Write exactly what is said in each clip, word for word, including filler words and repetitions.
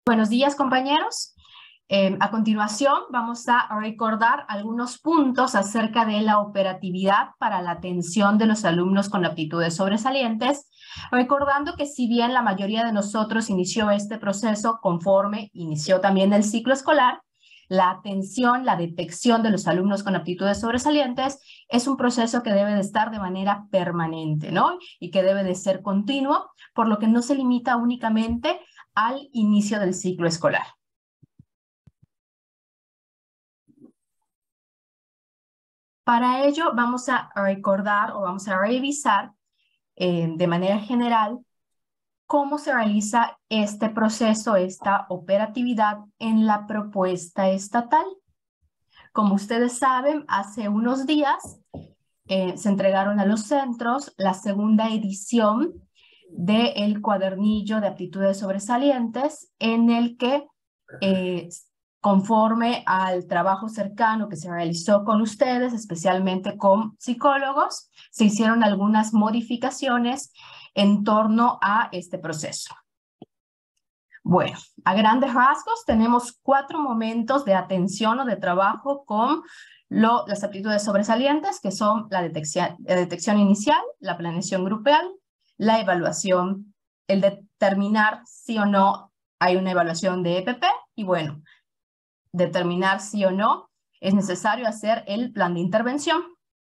Buenos días, compañeros. Eh, a continuación, vamos a recordar algunos puntos acerca de la operatividad para la atención de los alumnos con aptitudes sobresalientes, recordando que si bien la mayoría de nosotros inició este proceso conforme inició también el ciclo escolar, la atención, la detección de los alumnos con aptitudes sobresalientes es un proceso que debe de estar de manera permanente, ¿no? Y que debe de ser continuo, por lo que no se limita únicamente al inicio del ciclo escolar. Para ello vamos a recordar o vamos a revisar eh, de manera general cómo se realiza este proceso, esta operatividad en la propuesta estatal. Como ustedes saben, hace unos días eh, se entregaron a los centros la segunda edición del cuadernillo de aptitudes sobresalientes, en el que, eh, conforme al trabajo cercano que se realizó con ustedes, especialmente con psicólogos, se hicieron algunas modificaciones en torno a este proceso. Bueno, a grandes rasgos tenemos cuatro momentos de atención o de trabajo con lo, las aptitudes sobresalientes, que son la detección, la detección inicial, la planeación grupal, la evaluación, el determinar si o no hay una evaluación de E P P y bueno, determinar si o no es necesario hacer el plan de intervención.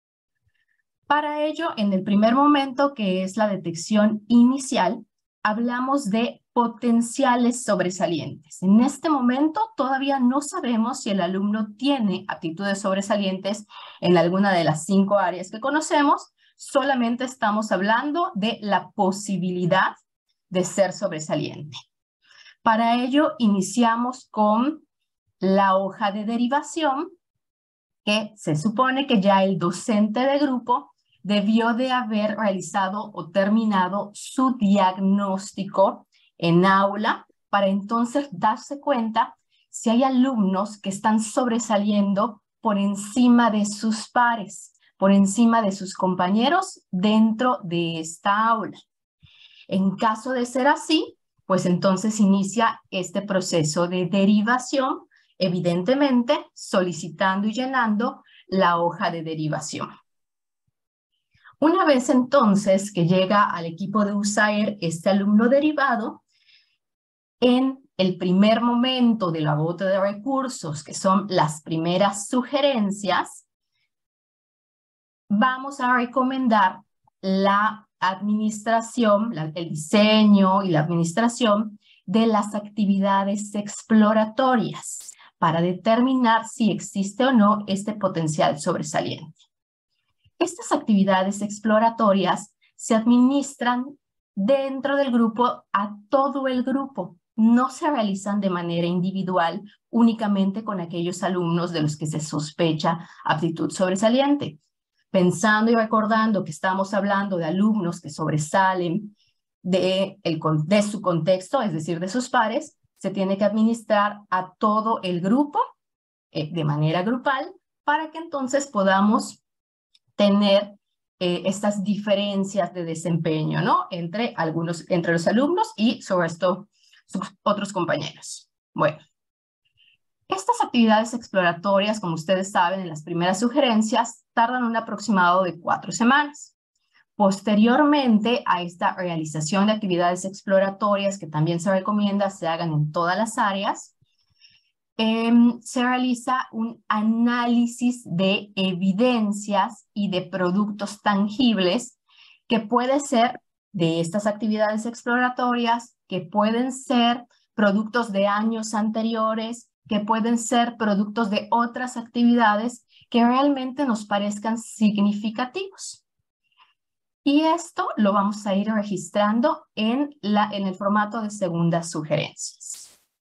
Para ello, en el primer momento, que es la detección inicial, hablamos de potenciales sobresalientes. En este momento todavía no sabemos si el alumno tiene aptitudes sobresalientes en alguna de las cinco áreas que conocemos, solamente estamos hablando de la posibilidad de ser sobresaliente. Para ello iniciamos con la hoja de derivación, que se supone que ya el docente de grupo debió de haber realizado o terminado su diagnóstico en aula para entonces darse cuenta si hay alumnos que están sobresaliendo por encima de sus pares, por encima de sus compañeros dentro de esta aula. En caso de ser así, pues entonces inicia este proceso de derivación, evidentemente solicitando y llenando la hoja de derivación. Una vez entonces que llega al equipo de USAER este alumno derivado, en el primer momento del agoto de recursos, que son las primeras sugerencias, vamos a recomendar la administración, la, el diseño y la administración de las actividades exploratorias para determinar si existe o no este potencial sobresaliente. Estas actividades exploratorias se administran dentro del grupo a todo el grupo. No se realizan de manera individual únicamente con aquellos alumnos de los que se sospecha aptitud sobresaliente. Pensando y recordando que estamos hablando de alumnos que sobresalen de, el, de su contexto, es decir, de sus pares, se tiene que administrar a todo el grupo eh, de manera grupal para que entonces podamos tener eh, estas diferencias de desempeño, ¿no? Entre, algunos, entre los alumnos y sobre esto sus otros compañeros. Bueno, estas actividades exploratorias, como ustedes saben, en las primeras sugerencias, tardan un aproximado de cuatro semanas. Posteriormente a esta realización de actividades exploratorias, que también se recomienda se hagan en todas las áreas, eh, se realiza un análisis de evidencias y de productos tangibles que puede ser de estas actividades exploratorias, que pueden ser productos de años anteriores, que pueden ser productos de otras actividades que realmente nos parezcan significativos. Y esto lo vamos a ir registrando en, la, en el formato de segundas sugerencias.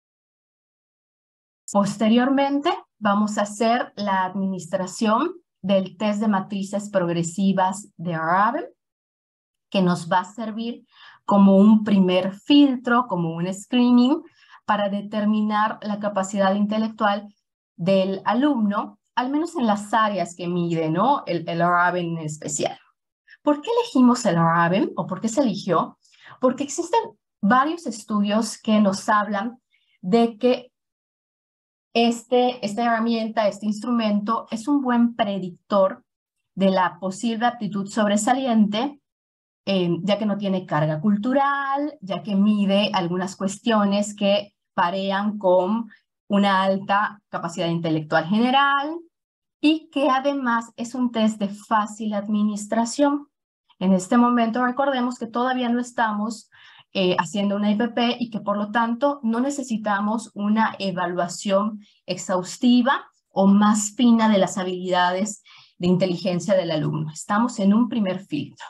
Posteriormente, vamos a hacer la administración del test de matrices progresivas de Raven, que nos va a servir como un primer filtro, como un screening, para determinar la capacidad intelectual del alumno, al menos en las áreas que mide, ¿no? El, el Raven en especial. ¿Por qué elegimos el Raven o por qué se eligió? Porque existen varios estudios que nos hablan de que este, esta herramienta, este instrumento, es un buen predictor de la posible aptitud sobresaliente, eh, ya que no tiene carga cultural, ya que mide algunas cuestiones que parean con una alta capacidad intelectual general y que además es un test de fácil administración. En este momento recordemos que todavía no estamos eh, haciendo una I P P y que por lo tanto no necesitamos una evaluación exhaustiva o más fina de las habilidades de inteligencia del alumno. Estamos en un primer filtro.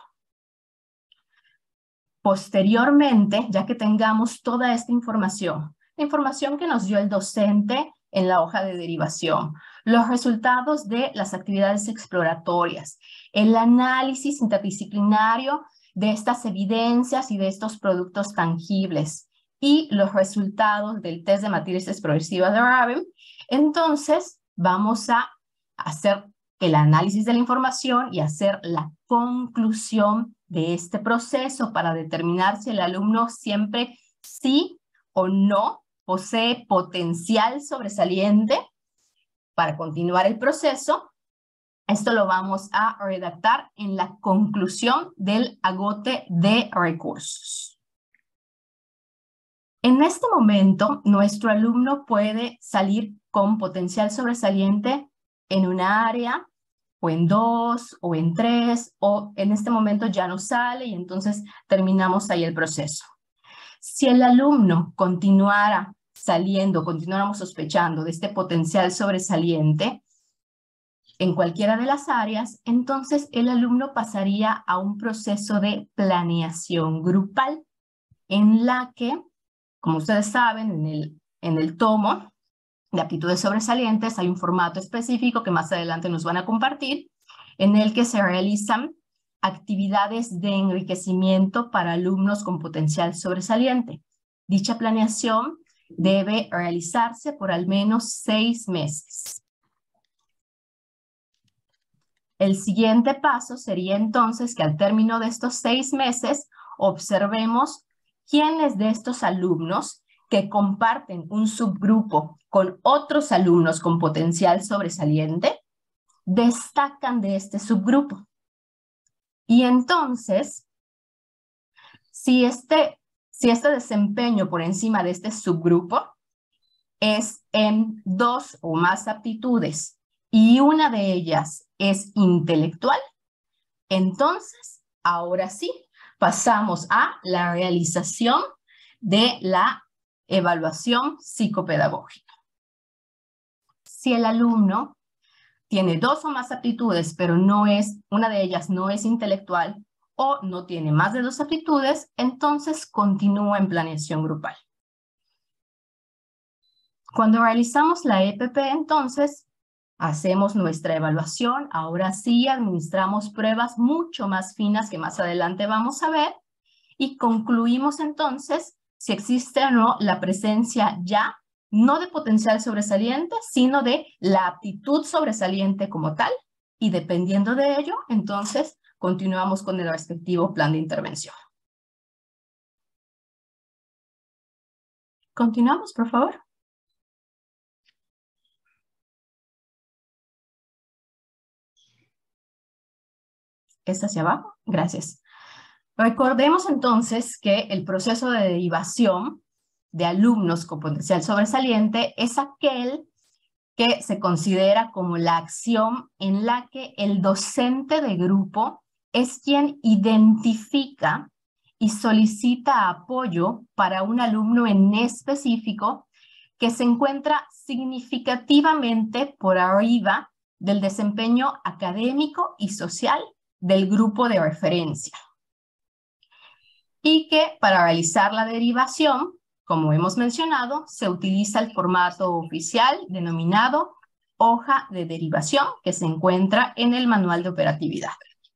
Posteriormente, ya que tengamos toda esta información, la información que nos dio el docente en la hoja de derivación, los resultados de las actividades exploratorias, el análisis interdisciplinario de estas evidencias y de estos productos tangibles y los resultados del test de matrices progresivas de Raven, entonces vamos a hacer el análisis de la información y hacer la conclusión de este proceso para determinar si el alumno siempre sí o no posee potencial sobresaliente para continuar el proceso. Esto lo vamos a redactar en la conclusión del agote de recursos. En este momento, nuestro alumno puede salir con potencial sobresaliente en una área, o en dos, o en tres, o en este momento ya no sale y entonces terminamos ahí el proceso. Si el alumno continuara saliendo, continuáramos sospechando de este potencial sobresaliente en cualquiera de las áreas, entonces el alumno pasaría a un proceso de planeación grupal en la que, como ustedes saben, en el, en el tomo de aptitudes sobresalientes hay un formato específico que más adelante nos van a compartir, en el que se realizan actividades de enriquecimiento para alumnos con potencial sobresaliente. Dicha planeación debe realizarse por al menos seis meses. El siguiente paso sería entonces que al término de estos seis meses observemos quiénes de estos alumnos que comparten un subgrupo con otros alumnos con potencial sobresaliente destacan de este subgrupo. Y entonces, si este, si este desempeño por encima de este subgrupo es en dos o más aptitudes y una de ellas es intelectual, entonces, ahora sí, pasamos a la realización de la evaluación psicopedagógica. Si el alumno tiene dos o más aptitudes, pero no es, una de ellas no es intelectual o no tiene más de dos aptitudes, entonces continúa en planeación grupal. Cuando realizamos la E P P, entonces, hacemos nuestra evaluación. Ahora sí administramos pruebas mucho más finas que más adelante vamos a ver y concluimos entonces si existe o no la presencia ya no de potencial sobresaliente, sino de la aptitud sobresaliente como tal, y dependiendo de ello, entonces continuamos con el respectivo plan de intervención. Continuamos, por favor. ¿Es hacia abajo? Gracias. Recordemos entonces que el proceso de derivación de alumnos con potencial sobresaliente es aquel que se considera como la acción en la que el docente de grupo es quien identifica y solicita apoyo para un alumno en específico que se encuentra significativamente por arriba del desempeño académico y social del grupo de referencia. Y que para realizar la derivación, como hemos mencionado, se utiliza el formato oficial denominado hoja de derivación que se encuentra en el manual de operatividad.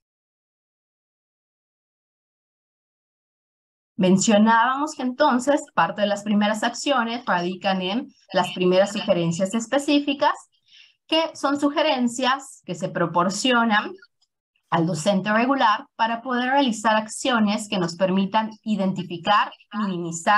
Mencionábamos que entonces parte de las primeras acciones radican en las primeras sugerencias específicas, que son sugerencias que se proporcionan al docente regular para poder realizar acciones que nos permitan identificar, minimizar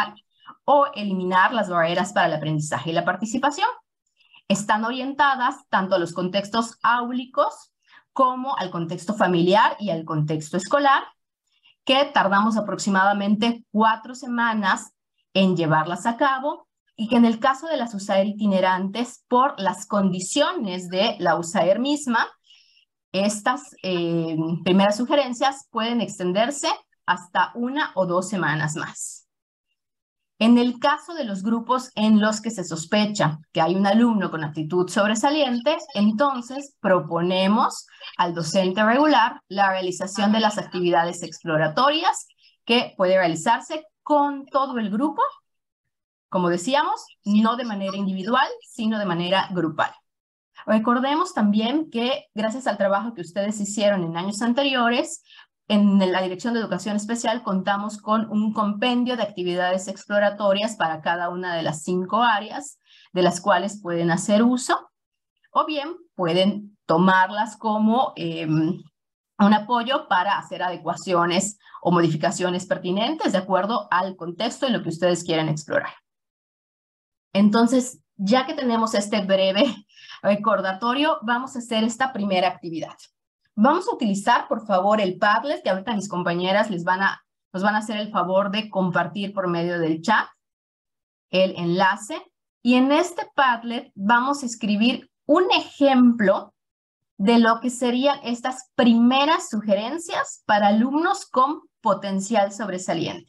o eliminar las barreras para el aprendizaje y la participación. Están orientadas tanto a los contextos áulicos como al contexto familiar y al contexto escolar, que tardamos aproximadamente cuatro semanas en llevarlas a cabo, y que en el caso de las USAER itinerantes, por las condiciones de la USAER misma, estas eh, primeras sugerencias pueden extenderse hasta una o dos semanas más. En el caso de los grupos en los que se sospecha que hay un alumno con actitud sobresaliente, entonces proponemos al docente regular la realización de las actividades exploratorias, que puede realizarse con todo el grupo, como decíamos, no de manera individual, sino de manera grupal. Recordemos también que gracias al trabajo que ustedes hicieron en años anteriores, en la Dirección de Educación Especial contamos con un compendio de actividades exploratorias para cada una de las cinco áreas, de las cuales pueden hacer uso, o bien pueden tomarlas como eh, un apoyo para hacer adecuaciones o modificaciones pertinentes de acuerdo al contexto y lo que ustedes quieren explorar. Entonces, ya que tenemos este breve recordatorio, vamos a hacer esta primera actividad. Vamos a utilizar, por favor, el Padlet, que ahorita mis compañeras les van a, nos van a hacer el favor de compartir por medio del chat el enlace. Y en este Padlet vamos a escribir un ejemplo de lo que serían estas primeras sugerencias para alumnos con potencial sobresaliente.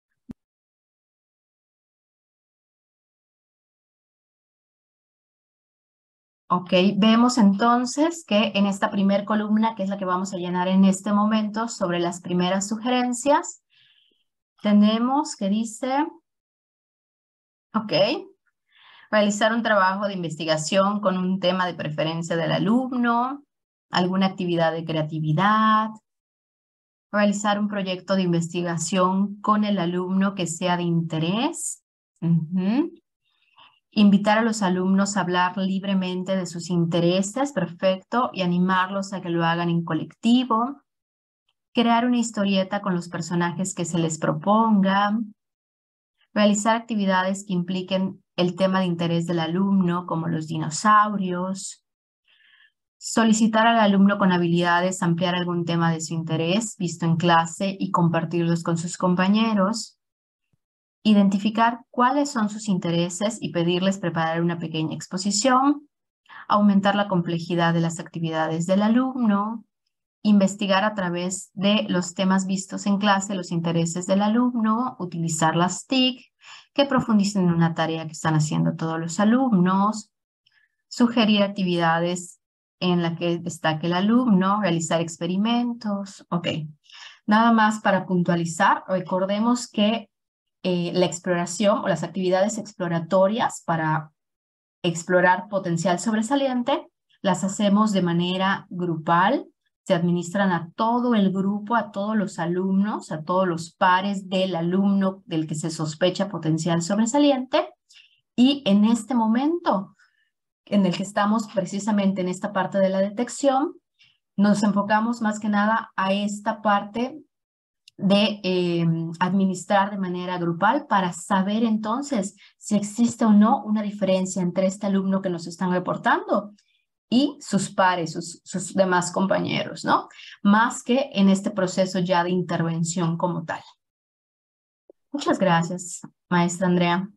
Ok, vemos entonces que en esta primera columna, que es la que vamos a llenar en este momento, sobre las primeras sugerencias, tenemos que dice, ok, realizar un trabajo de investigación con un tema de preferencia del alumno, alguna actividad de creatividad, realizar un proyecto de investigación con el alumno que sea de interés, uh-huh. Invitar a los alumnos a hablar libremente de sus intereses, perfecto, y animarlos a que lo hagan en colectivo. Crear una historieta con los personajes que se les proponga. Realizar actividades que impliquen el tema de interés del alumno, como los dinosaurios. Solicitar al alumno con habilidades ampliar algún tema de su interés visto en clase y compartirlos con sus compañeros. Identificar cuáles son sus intereses y pedirles preparar una pequeña exposición, aumentar la complejidad de las actividades del alumno, investigar a través de los temas vistos en clase los intereses del alumno, utilizar las T I C, que profundicen en una tarea que están haciendo todos los alumnos, sugerir actividades en la que destaque el alumno, realizar experimentos. Ok, nada más para puntualizar, recordemos que Eh, la exploración o las actividades exploratorias para explorar potencial sobresaliente las hacemos de manera grupal, se administran a todo el grupo, a todos los alumnos, a todos los pares del alumno del que se sospecha potencial sobresaliente, y en este momento en el que estamos precisamente en esta parte de la detección, nos enfocamos más que nada a esta parte de eh, administrar de manera grupal para saber entonces si existe o no una diferencia entre este alumno que nos están reportando y sus pares, sus, sus demás compañeros, ¿no? Más que en este proceso ya de intervención como tal. Muchas gracias, maestra Andrea.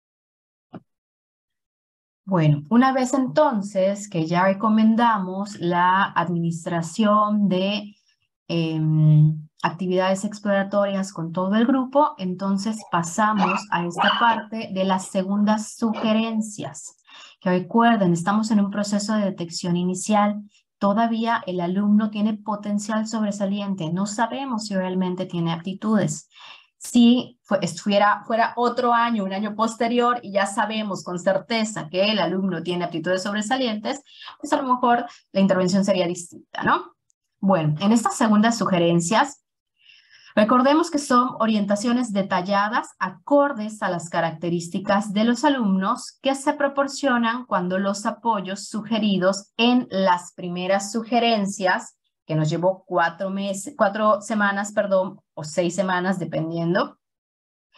Bueno, una vez entonces que ya recomendamos la administración de eh, actividades exploratorias con todo el grupo, entonces pasamos a esta parte de las segundas sugerencias. Que recuerden, estamos en un proceso de detección inicial. Todavía el alumno tiene potencial sobresaliente. No sabemos si realmente tiene aptitudes. Si fuera, fuera otro año, un año posterior, y ya sabemos con certeza que el alumno tiene aptitudes sobresalientes, pues a lo mejor la intervención sería distinta, ¿no? Bueno, en estas segundas sugerencias, recordemos que son orientaciones detalladas acordes a las características de los alumnos que se proporcionan cuando los apoyos sugeridos en las primeras sugerencias, que nos llevó cuatro meses, cuatro semanas, perdón, o seis semanas, dependiendo,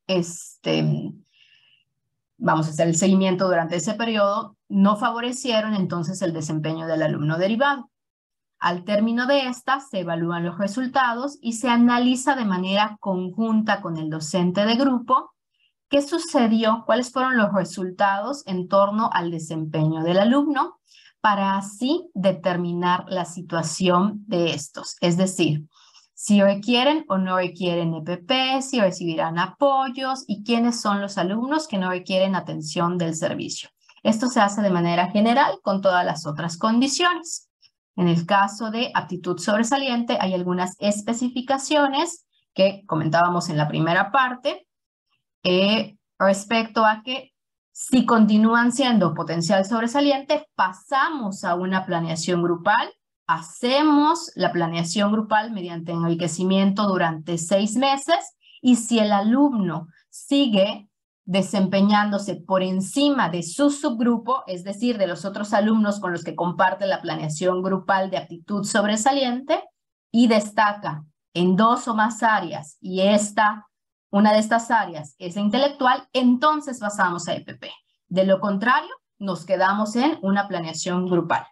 este, vamos a hacer el seguimiento durante ese periodo, no favorecieron entonces el desempeño del alumno derivado. Al término de esta, se evalúan los resultados y se analiza de manera conjunta con el docente de grupo qué sucedió, cuáles fueron los resultados en torno al desempeño del alumno, para así determinar la situación de estos. Es decir, si requieren o no requieren E P P, si recibirán apoyos y quiénes son los alumnos que no requieren atención del servicio. Esto se hace de manera general con todas las otras condiciones. En el caso de aptitud sobresaliente hay algunas especificaciones que comentábamos en la primera parte eh, respecto a que si continúan siendo potencial sobresaliente, pasamos a una planeación grupal, hacemos la planeación grupal mediante enriquecimiento durante seis meses y si el alumno sigue desempeñándose por encima de su subgrupo, es decir, de los otros alumnos con los que comparte la planeación grupal de aptitud sobresaliente y destaca en dos o más áreas y esta, una de estas áreas es la intelectual, entonces pasamos a E P P. De lo contrario, nos quedamos en una planeación grupal.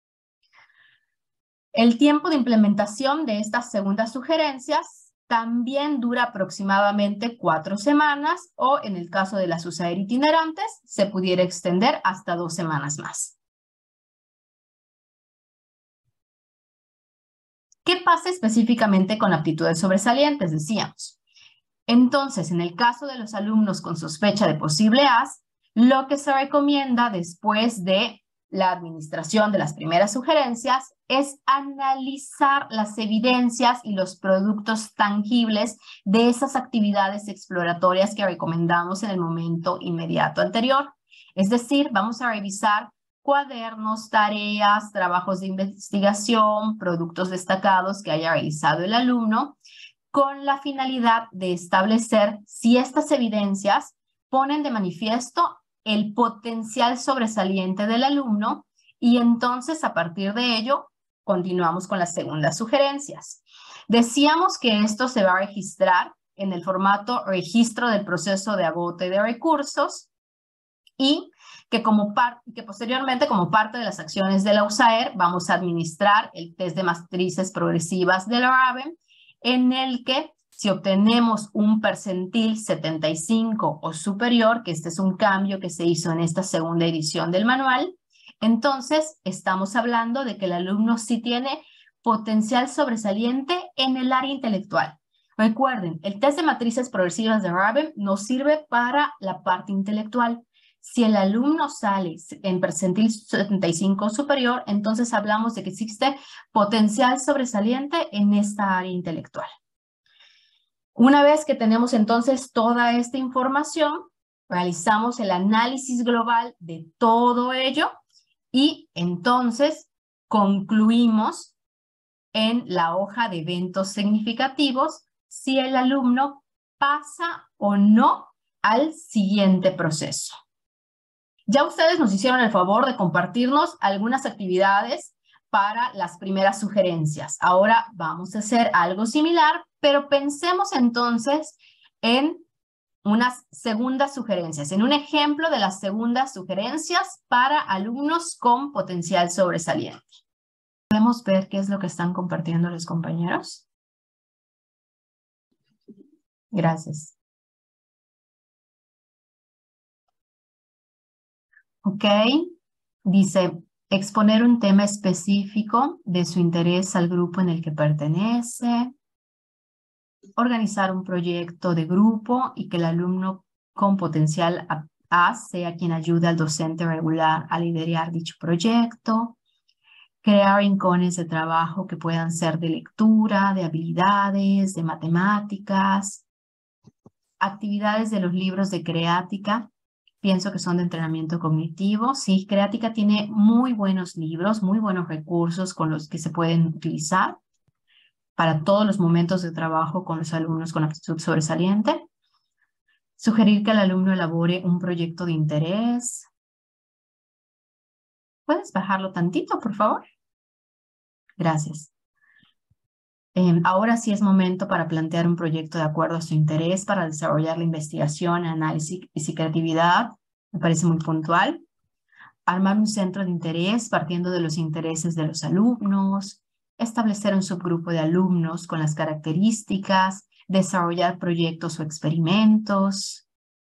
El tiempo de implementación de estas segundas sugerencias también dura aproximadamente cuatro semanas o en el caso de las USAER itinerantes se pudiera extender hasta dos semanas más. ¿Qué pasa específicamente con aptitudes sobresalientes? Decíamos. Entonces, en el caso de los alumnos con sospecha de posible A S, lo que se recomienda después de la administración de las primeras sugerencias es analizar las evidencias y los productos tangibles de esas actividades exploratorias que recomendamos en el momento inmediato anterior. Es decir, vamos a revisar cuadernos, tareas, trabajos de investigación, productos destacados que haya realizado el alumno, con la finalidad de establecer si estas evidencias ponen de manifiesto el potencial sobresaliente del alumno y entonces a partir de ello continuamos con las segundas sugerencias. Decíamos que esto se va a registrar en el formato registro del proceso de agote de recursos y que, como par que posteriormente como parte de las acciones de la USAER vamos a administrar el test de matrices progresivas de la RAVEN en el que si obtenemos un percentil setenta y cinco o superior, que este es un cambio que se hizo en esta segunda edición del manual, entonces estamos hablando de que el alumno sí tiene potencial sobresaliente en el área intelectual. Recuerden, el test de matrices progresivas de RAVEN nos sirve para la parte intelectual. Si el alumno sale en percentil setenta y cinco o superior, entonces hablamos de que existe potencial sobresaliente en esta área intelectual. Una vez que tenemos entonces toda esta información, realizamos el análisis global de todo ello y entonces concluimos en la hoja de eventos significativos si el alumno pasa o no al siguiente proceso. Ya ustedes nos hicieron el favor de compartirnos algunas actividades para las primeras sugerencias. Ahora vamos a hacer algo similar, pero pensemos entonces en unas segundas sugerencias, en un ejemplo de las segundas sugerencias para alumnos con potencial sobresaliente. ¿Podemos ver qué es lo que están compartiendo los compañeros? Gracias. Ok, dice, exponer un tema específico de su interés al grupo en el que pertenece, organizar un proyecto de grupo y que el alumno con potencial A sea quien ayude al docente regular a liderar dicho proyecto, crear rincones de trabajo que puedan ser de lectura, de habilidades, de matemáticas, actividades de los libros de Creática. Pienso que son de entrenamiento cognitivo. Sí, Creática tiene muy buenos libros, muy buenos recursos con los que se pueden utilizar para todos los momentos de trabajo con los alumnos con aptitud sobresaliente. Sugerir que el alumno elabore un proyecto de interés. ¿Puedes bajarlo tantito, por favor? Gracias. Eh, ahora sí es momento para plantear un proyecto de acuerdo a su interés para desarrollar la investigación, análisis y creatividad. Me parece muy puntual. Armar un centro de interés partiendo de los intereses de los alumnos. Establecer un subgrupo de alumnos con las características. Desarrollar proyectos o experimentos.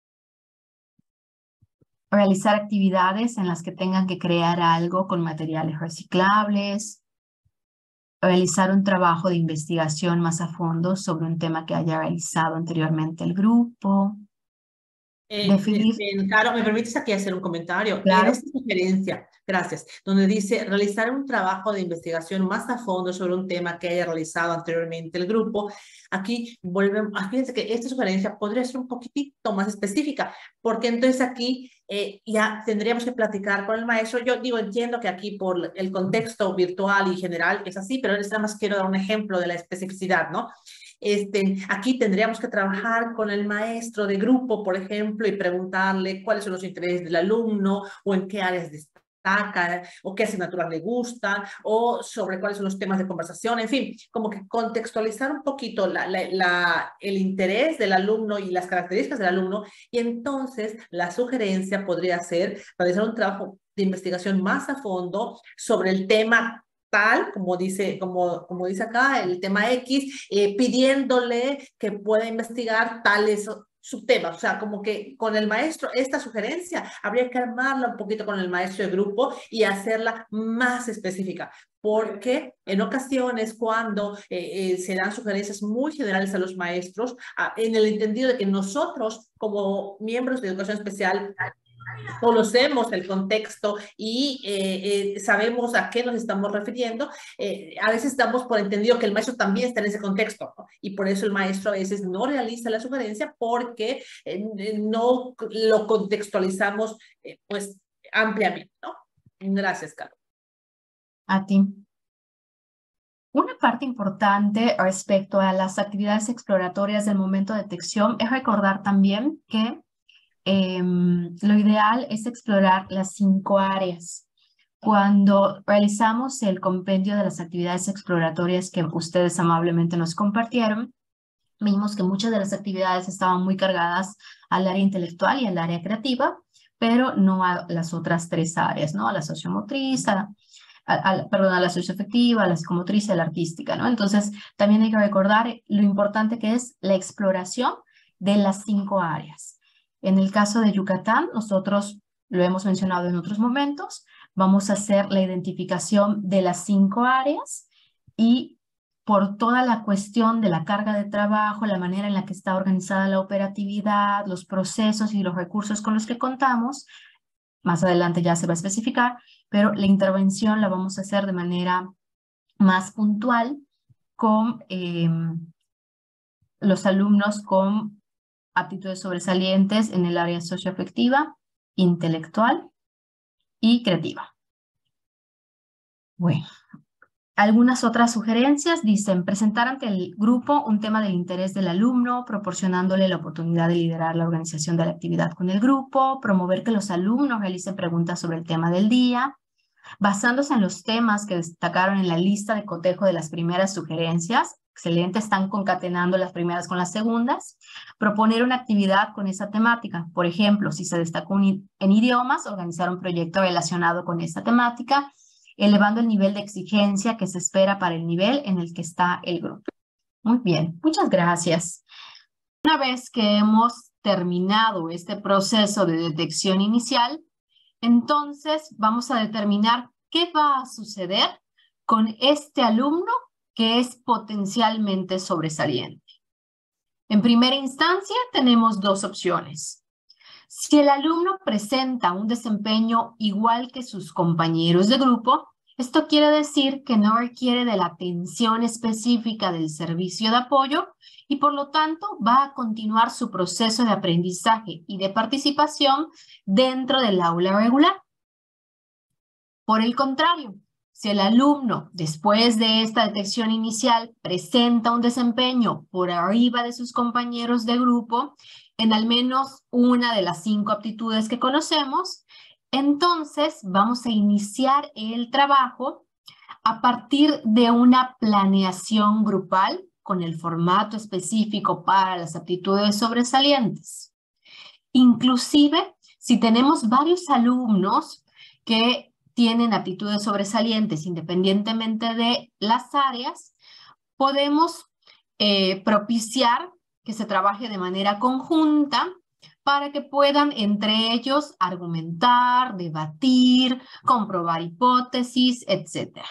Realizar actividades en las que tengan que crear algo con materiales reciclables. Realizar un trabajo de investigación más a fondo sobre un tema que haya realizado anteriormente el grupo. Eh, Definir, este, Caro, ¿me permites aquí hacer un comentario? En claro, esta sugerencia, gracias, donde dice realizar un trabajo de investigación más a fondo sobre un tema que haya realizado anteriormente el grupo, aquí volvemos, fíjense que esta sugerencia podría ser un poquitito más específica, porque entonces aquí eh, ya tendríamos que platicar con el maestro. Yo digo, entiendo que aquí por el contexto virtual y general es así, pero nada más quiero dar un ejemplo de la especificidad, ¿no? Este, aquí tendríamos que trabajar con el maestro de grupo, por ejemplo, y preguntarle cuáles son los intereses del alumno o en qué áreas destaca o qué asignaturas le gustan o sobre cuáles son los temas de conversación, en fin, como que contextualizar un poquito la, la, la, el interés del alumno y las características del alumno, y entonces la sugerencia podría ser realizar un trabajo de investigación más a fondo sobre el tema tal, como dice, como, como dice acá, el tema X, eh, pidiéndole que pueda investigar tales subtemas. O sea, como que con el maestro, esta sugerencia habría que armarla un poquito con el maestro de grupo y hacerla más específica. Porque en ocasiones cuando eh, eh, se dan sugerencias muy generales a los maestros, a, en el entendido de que nosotros como miembros de educación especial conocemos el contexto y eh, eh, sabemos a qué nos estamos refiriendo, eh, a veces damos por entendido que el maestro también está en ese contexto, ¿no? Y por eso el maestro a veces no realiza la sugerencia porque eh, no lo contextualizamos eh, pues ampliamente, ¿no? Gracias, Carlos. a ti. Una parte importante respecto a las actividades exploratorias del momento de detección es recordar también que eh, lo ideal es explorar las cinco áreas. Cuando realizamos el compendio de las actividades exploratorias que ustedes amablemente nos compartieron, vimos que muchas de las actividades estaban muy cargadas al área intelectual y al área creativa, pero no a las otras tres áreas, ¿no? A la sociomotriz, a, a, a, perdón, a la socioafectiva, a la psicomotriz y a la artística, ¿no? Entonces, también hay que recordar lo importante que es la exploración de las cinco áreas. En el caso de Yucatán, nosotros lo hemos mencionado en otros momentos, vamos a hacer la identificación de las cinco áreas y por toda la cuestión de la carga de trabajo, la manera en la que está organizada la operatividad, los procesos y los recursos con los que contamos, más adelante ya se va a especificar, pero la intervención la vamos a hacer de manera más puntual con eh, los alumnos con aptitudes sobresalientes en el área socioafectiva, intelectual y creativa. Bueno. Algunas otras sugerencias dicen presentar ante el grupo un tema del interés del alumno, proporcionándole la oportunidad de liderar la organización de la actividad con el grupo, promover que los alumnos realicen preguntas sobre el tema del día, basándose en los temas que destacaron en la lista de cotejo de las primeras sugerencias. Excelente, están concatenando las primeras con las segundas. Proponer una actividad con esa temática. Por ejemplo, si se destacó un, en idiomas, organizar un proyecto relacionado con esa temática, elevando el nivel de exigencia que se espera para el nivel en el que está el grupo. Muy bien, muchas gracias. Una vez que hemos terminado este proceso de detección inicial, entonces vamos a determinar qué va a suceder con este alumno que es potencialmente sobresaliente. En primera instancia, tenemos dos opciones. Si el alumno presenta un desempeño igual que sus compañeros de grupo, esto quiere decir que no requiere de la atención específica del servicio de apoyo y por lo tanto va a continuar su proceso de aprendizaje y de participación dentro del aula regular. Por el contrario, si el alumno, después de esta detección inicial, presenta un desempeño por arriba de sus compañeros de grupo, en al menos una de las cinco aptitudes que conocemos, entonces vamos a iniciar el trabajo a partir de una planeación grupal con el formato específico para las aptitudes sobresalientes. Inclusive, si tenemos varios alumnos que tienen aptitudes sobresalientes independientemente de las áreas, podemos eh, propiciar que se trabaje de manera conjunta para que puedan entre ellos argumentar, debatir, comprobar hipótesis, etcétera.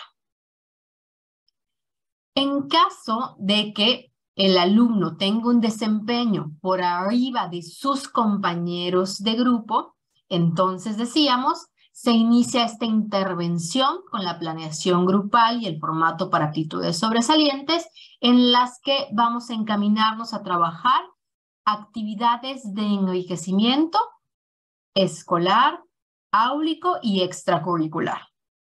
En caso de que el alumno tenga un desempeño por arriba de sus compañeros de grupo, entonces decíamos, se inicia esta intervención con la planeación grupal y el formato para aptitudes sobresalientes, en las que vamos a encaminarnos a trabajar actividades de enriquecimiento escolar, áulico y extracurricular.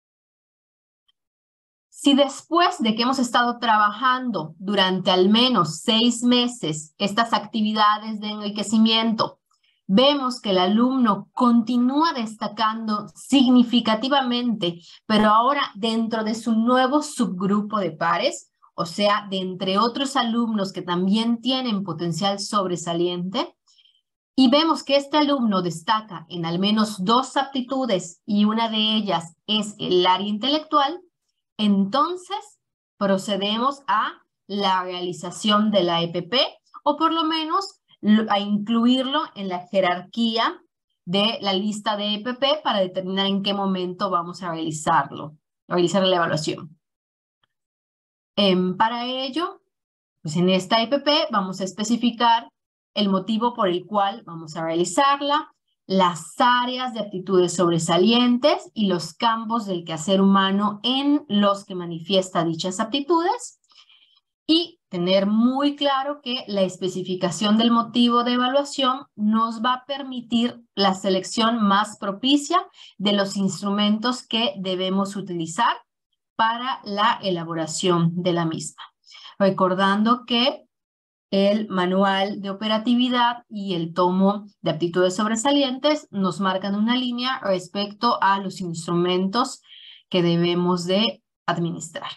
Si después de que hemos estado trabajando durante al menos seis meses estas actividades de enriquecimiento, vemos que el alumno continúa destacando significativamente, pero ahora dentro de su nuevo subgrupo de pares, o sea, de entre otros alumnos que también tienen potencial sobresaliente, y vemos que este alumno destaca en al menos dos aptitudes y una de ellas es el área intelectual, entonces procedemos a la realización de la E P P o por lo menos a incluirlo en la jerarquía de la lista de E P P para determinar en qué momento vamos a realizarlo, realizar la evaluación. Eh, para ello, pues en esta E P P vamos a especificar el motivo por el cual vamos a realizarla, las áreas de aptitudes sobresalientes y los campos del quehacer humano en los que manifiesta dichas aptitudes, y tener muy claro que la especificación del motivo de evaluación nos va a permitir la selección más propicia de los instrumentos que debemos utilizar para la elaboración de la misma. Recordando que el manual de operatividad y el tomo de aptitudes sobresalientes nos marcan una línea respecto a los instrumentos que debemos de administrar.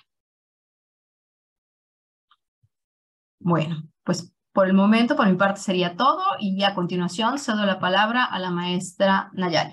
Bueno, pues por el momento, por mi parte sería todo y a continuación cedo la palabra a la maestra Nayari.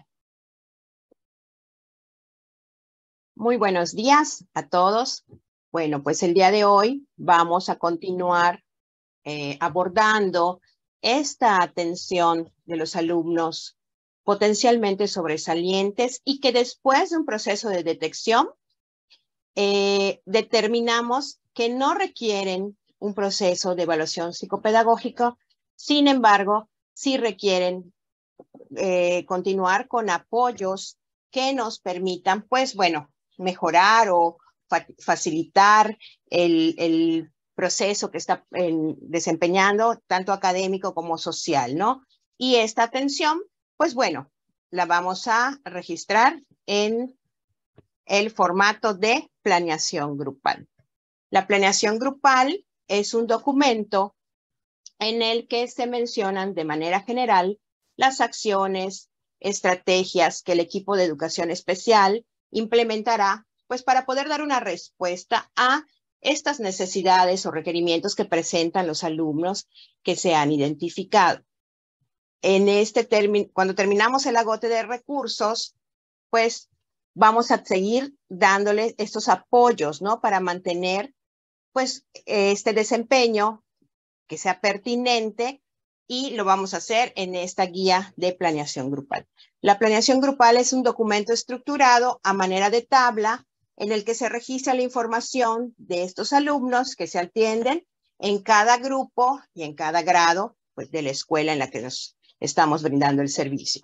Muy buenos días a todos. Bueno, pues el día de hoy vamos a continuar eh, abordando esta atención de los alumnos potencialmente sobresalientes y que después de un proceso de detección eh, determinamos que no requieren un proceso de evaluación psicopedagógica, sin embargo, sí requieren eh, continuar con apoyos que nos permitan, pues bueno, mejorar o fa facilitar el, el proceso que está en, desempeñando, tanto académico como social, ¿no? Y esta atención, pues bueno, la vamos a registrar en el formato de planeación grupal. La planeación grupal es un documento en el que se mencionan de manera general las acciones, estrategias que el equipo de educación especial implementará, pues para poder dar una respuesta a estas necesidades o requerimientos que presentan los alumnos que se han identificado. En este término, cuando terminamos el agote de recursos, pues vamos a seguir dándole estos apoyos, ¿no? Para mantener, pues, este desempeño que sea pertinente, y lo vamos a hacer en esta guía de planeación grupal. La planeación grupal es un documento estructurado a manera de tabla en el que se registra la información de estos alumnos que se atienden en cada grupo y en cada grado, pues, de la escuela en la que nos estamos brindando el servicio.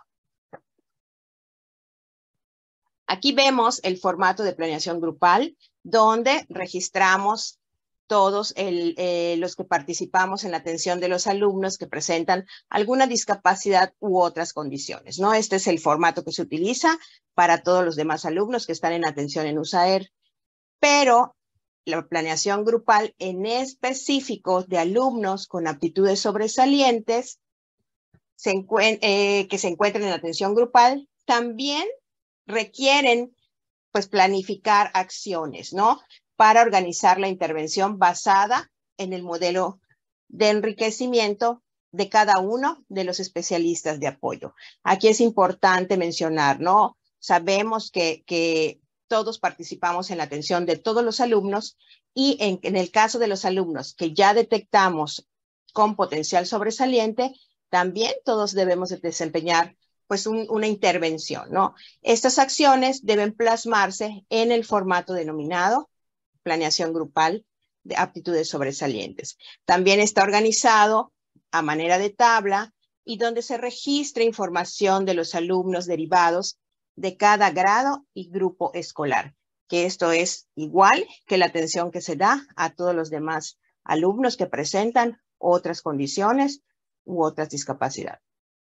Aquí vemos el formato de planeación grupal, donde registramos todos el, eh, los que participamos en la atención de los alumnos que presentan alguna discapacidad u otras condiciones, ¿no? Este es el formato que se utiliza para todos los demás alumnos que están en atención en USAER, pero la planeación grupal en específico de alumnos con aptitudes sobresalientes se eh, que se encuentran en atención grupal también requieren pues planificar acciones, ¿no? Para organizar la intervención basada en el modelo de enriquecimiento de cada uno de los especialistas de apoyo. Aquí es importante mencionar, ¿no? Sabemos que, que todos participamos en la atención de todos los alumnos y en, en el caso de los alumnos que ya detectamos con potencial sobresaliente, también todos debemos de desempeñar pues un, una intervención, ¿no? Estas acciones deben plasmarse en el formato denominado planeación grupal de aptitudes sobresalientes. También está organizado a manera de tabla y donde se registra información de los alumnos derivados de cada grado y grupo escolar, que esto es igual que la atención que se da a todos los demás alumnos que presentan otras condiciones u otras discapacidades.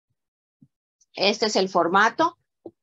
Este es el formato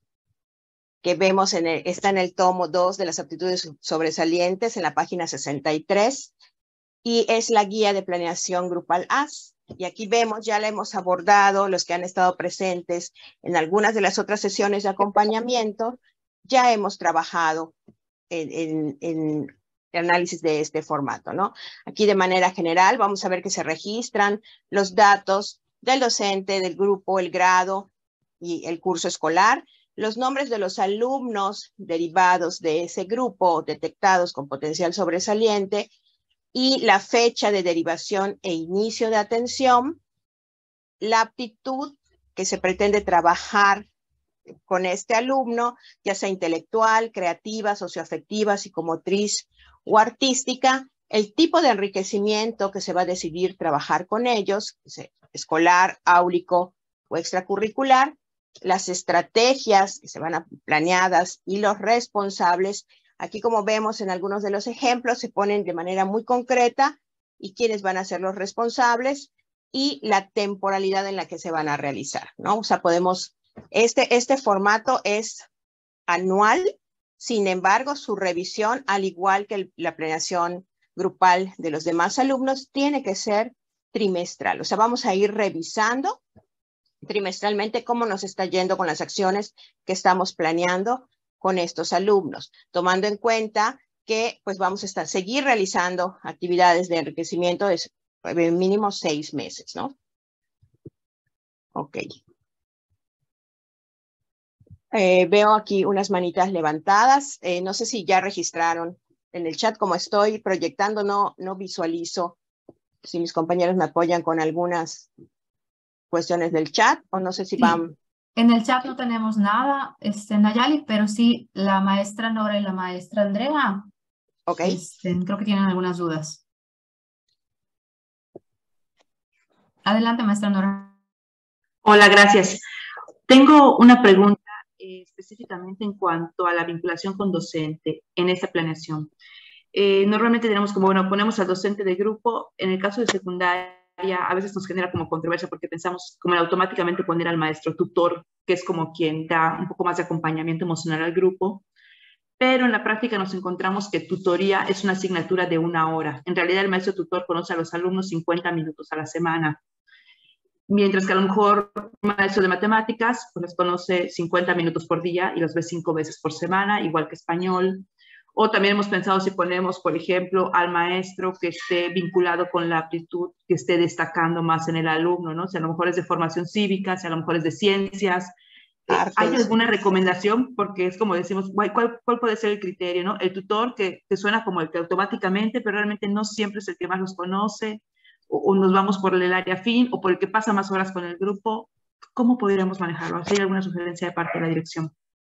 que vemos, en el, está en el tomo dos de las aptitudes sobresalientes en la página sesenta y tres y es la guía de planeación grupal A S. Y aquí vemos, ya la hemos abordado, los que han estado presentes en algunas de las otras sesiones de acompañamiento, ya hemos trabajado en, en, en el análisis de este formato, ¿no? Aquí de manera general vamos a ver que se registran los datos del docente, del grupo, el grado y el curso escolar, los nombres de los alumnos derivados de ese grupo detectados con potencial sobresaliente y la fecha de derivación e inicio de atención, la aptitud que se pretende trabajar con este alumno, ya sea intelectual, creativa, socioafectiva, psicomotriz o artística, el tipo de enriquecimiento que se va a decidir trabajar con ellos, escolar, áulico o extracurricular, las estrategias que se van a planeadas y los responsables. Aquí, como vemos en algunos de los ejemplos, se ponen de manera muy concreta y quiénes van a ser los responsables y la temporalidad en la que se van a realizar, ¿no? O sea, podemos, este, este formato es anual, sin embargo, su revisión, al igual que el, la planeación grupal de los demás alumnos, tiene que ser trimestral. O sea, vamos a ir revisando trimestralmente cómo nos está yendo con las acciones que estamos planeando con estos alumnos, tomando en cuenta que pues vamos a estar, seguir realizando actividades de enriquecimiento de mínimo seis meses, ¿no? Ok. Eh, veo aquí unas manitas levantadas. Eh, no sé si ya registraron en el chat. Como estoy proyectando, no, no visualizo si mis compañeros me apoyan con algunas cuestiones del chat o no sé si Sí. van... En el chat no tenemos nada, este, Nayeli, pero sí la maestra Nora y la maestra Andrea, Ok. este, creo que tienen algunas dudas. Adelante, maestra Nora. Hola, gracias. Tengo una pregunta eh, específicamente en cuanto a la vinculación con docente en esta planeación. Eh, normalmente tenemos como, bueno, ponemos al docente de grupo, en el caso de secundaria, a veces nos genera como controversia porque pensamos como en automáticamente poner al maestro tutor, que es como quien da un poco más de acompañamiento emocional al grupo, pero en la práctica nos encontramos que tutoría es una asignatura de una hora. En realidad el maestro tutor conoce a los alumnos cincuenta minutos a la semana, mientras que a lo mejor un maestro de matemáticas pues los conoce cincuenta minutos por día y los ve cinco veces por semana, igual que español. O también hemos pensado si ponemos, por ejemplo, al maestro que esté vinculado con la aptitud, que esté destacando más en el alumno, ¿no? Si a lo mejor es de formación cívica, si a lo mejor es de ciencias. Eh, ¿Hay alguna recomendación? Porque es como decimos, ¿cuál, ¿cuál puede ser el criterio, no? El tutor que te suena como el que automáticamente, pero realmente no siempre es el que más los conoce, o, o nos vamos por el área afín, o por el que pasa más horas con el grupo. ¿Cómo podríamos manejarlo? ¿Hay alguna sugerencia de parte de la dirección?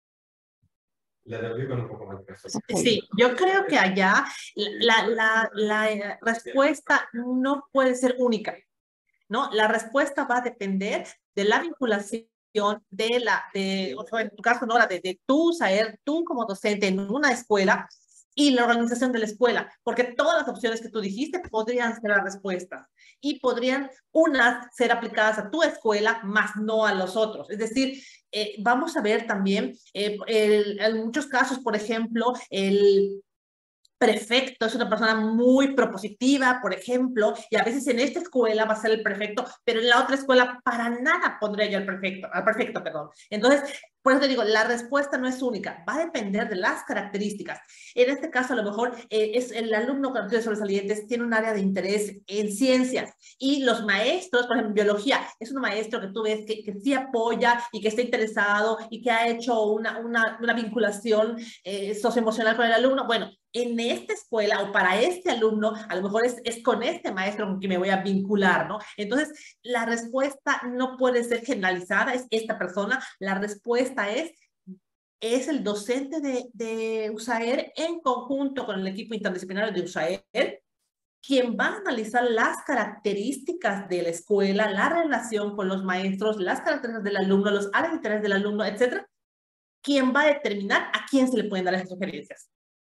Sí, yo creo que allá la, la, la respuesta no puede ser única, ¿no? La respuesta va a depender de la vinculación de la, de, o sea, en tu caso, Nora, de, de tú, saber, tú como docente en una escuela y la organización de la escuela, porque todas las opciones que tú dijiste podrían ser las respuestas y podrían unas ser aplicadas a tu escuela, más no a los otros. Es decir, eh, vamos a ver también, eh, el, en muchos casos, por ejemplo, el prefecto es una persona muy propositiva, por ejemplo, y a veces en esta escuela va a ser el prefecto, pero en la otra escuela para nada pondría yo al prefecto, al prefecto, perdón. Entonces, Por eso te digo, la respuesta no es única, va a depender de las características. En este caso, a lo mejor eh, es el alumno con actitudes sobresalientes tiene un área de interés en ciencias y los maestros, por ejemplo, en biología, es un maestro que tú ves que, que sí apoya y que está interesado y que ha hecho una, una, una vinculación eh, socioemocional con el alumno. Bueno, en esta escuela o para este alumno, a lo mejor es, es con este maestro con quien me voy a vincular, ¿no? Entonces, la respuesta no puede ser generalizada, es esta persona, la respuesta es, es el docente de, de USAER en conjunto con el equipo interdisciplinario de USAER, quien va a analizar las características de la escuela, la relación con los maestros, las características del alumno, los áreas de interés del alumno, etcétera, quien va a determinar a quién se le pueden dar esas sugerencias.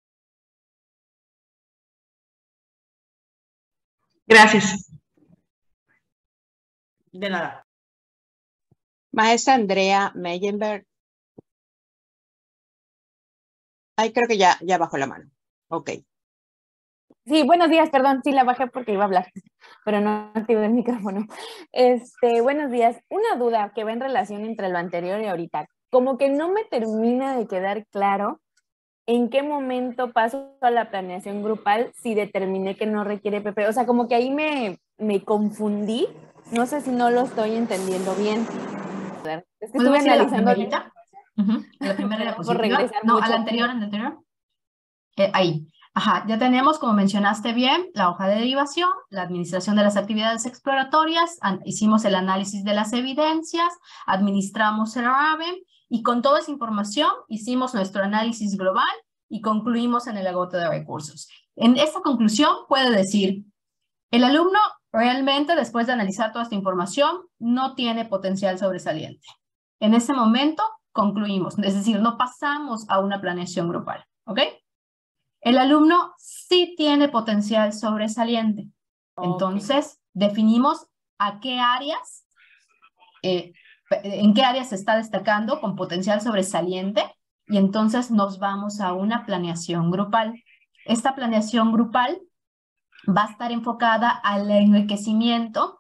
Gracias. De nada. Maestra Andrea Meyenberg. Ay, creo que ya, ya bajó la mano. Ok. Sí, buenos días, perdón, sí la bajé porque iba a hablar, pero no activé el micrófono. Este, buenos días. Una duda que va en relación entre lo anterior y ahorita. Como que no me termina de quedar claro en qué momento paso a la planeación grupal si determiné que no requiere P P. O sea, como que ahí me, me confundí. No sé si no lo estoy entendiendo bien. Es que estuve analizando. La primerita? Uh-huh. La primera diapositiva. No, mucho. a la anterior, a la anterior. Eh, ahí. Ajá, ya tenemos, como mencionaste bien, la hoja de derivación, la administración de las actividades exploratorias, hicimos el análisis de las evidencias, administramos el RAVEN y con toda esa información hicimos nuestro análisis global y concluimos en el agote de recursos. En esta conclusión puede decir, el alumno realmente después de analizar toda esta información no tiene potencial sobresaliente. En ese momento concluimos, es decir, no pasamos a una planeación grupal, ¿ok? El alumno sí tiene potencial sobresaliente. Okay. Entonces, definimos a qué áreas, eh, en qué áreas se está destacando con potencial sobresaliente y entonces nos vamos a una planeación grupal. Esta planeación grupal va a estar enfocada al enriquecimiento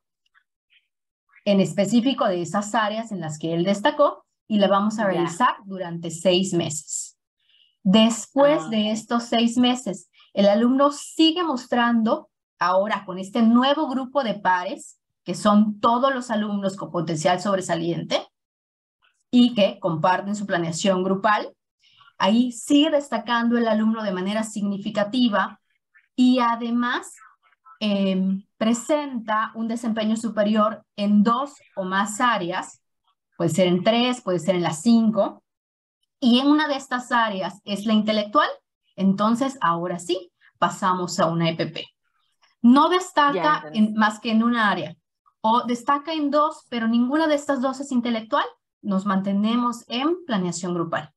en específico de esas áreas en las que él destacó y la vamos a yeah. realizar durante seis meses. Después ah. de estos seis meses, el alumno sigue mostrando, ahora con este nuevo grupo de pares, que son todos los alumnos con potencial sobresaliente y que comparten su planeación grupal. Ahí sigue destacando el alumno de manera significativa y además eh, presenta un desempeño superior en dos o más áreas, puede ser en tres, puede ser en las cinco, y en una de estas áreas es la intelectual, entonces ahora sí pasamos a una E P P. No destaca en, más que en una área, o destaca en dos, pero ninguna de estas dos es intelectual, nos mantenemos en planeación grupal.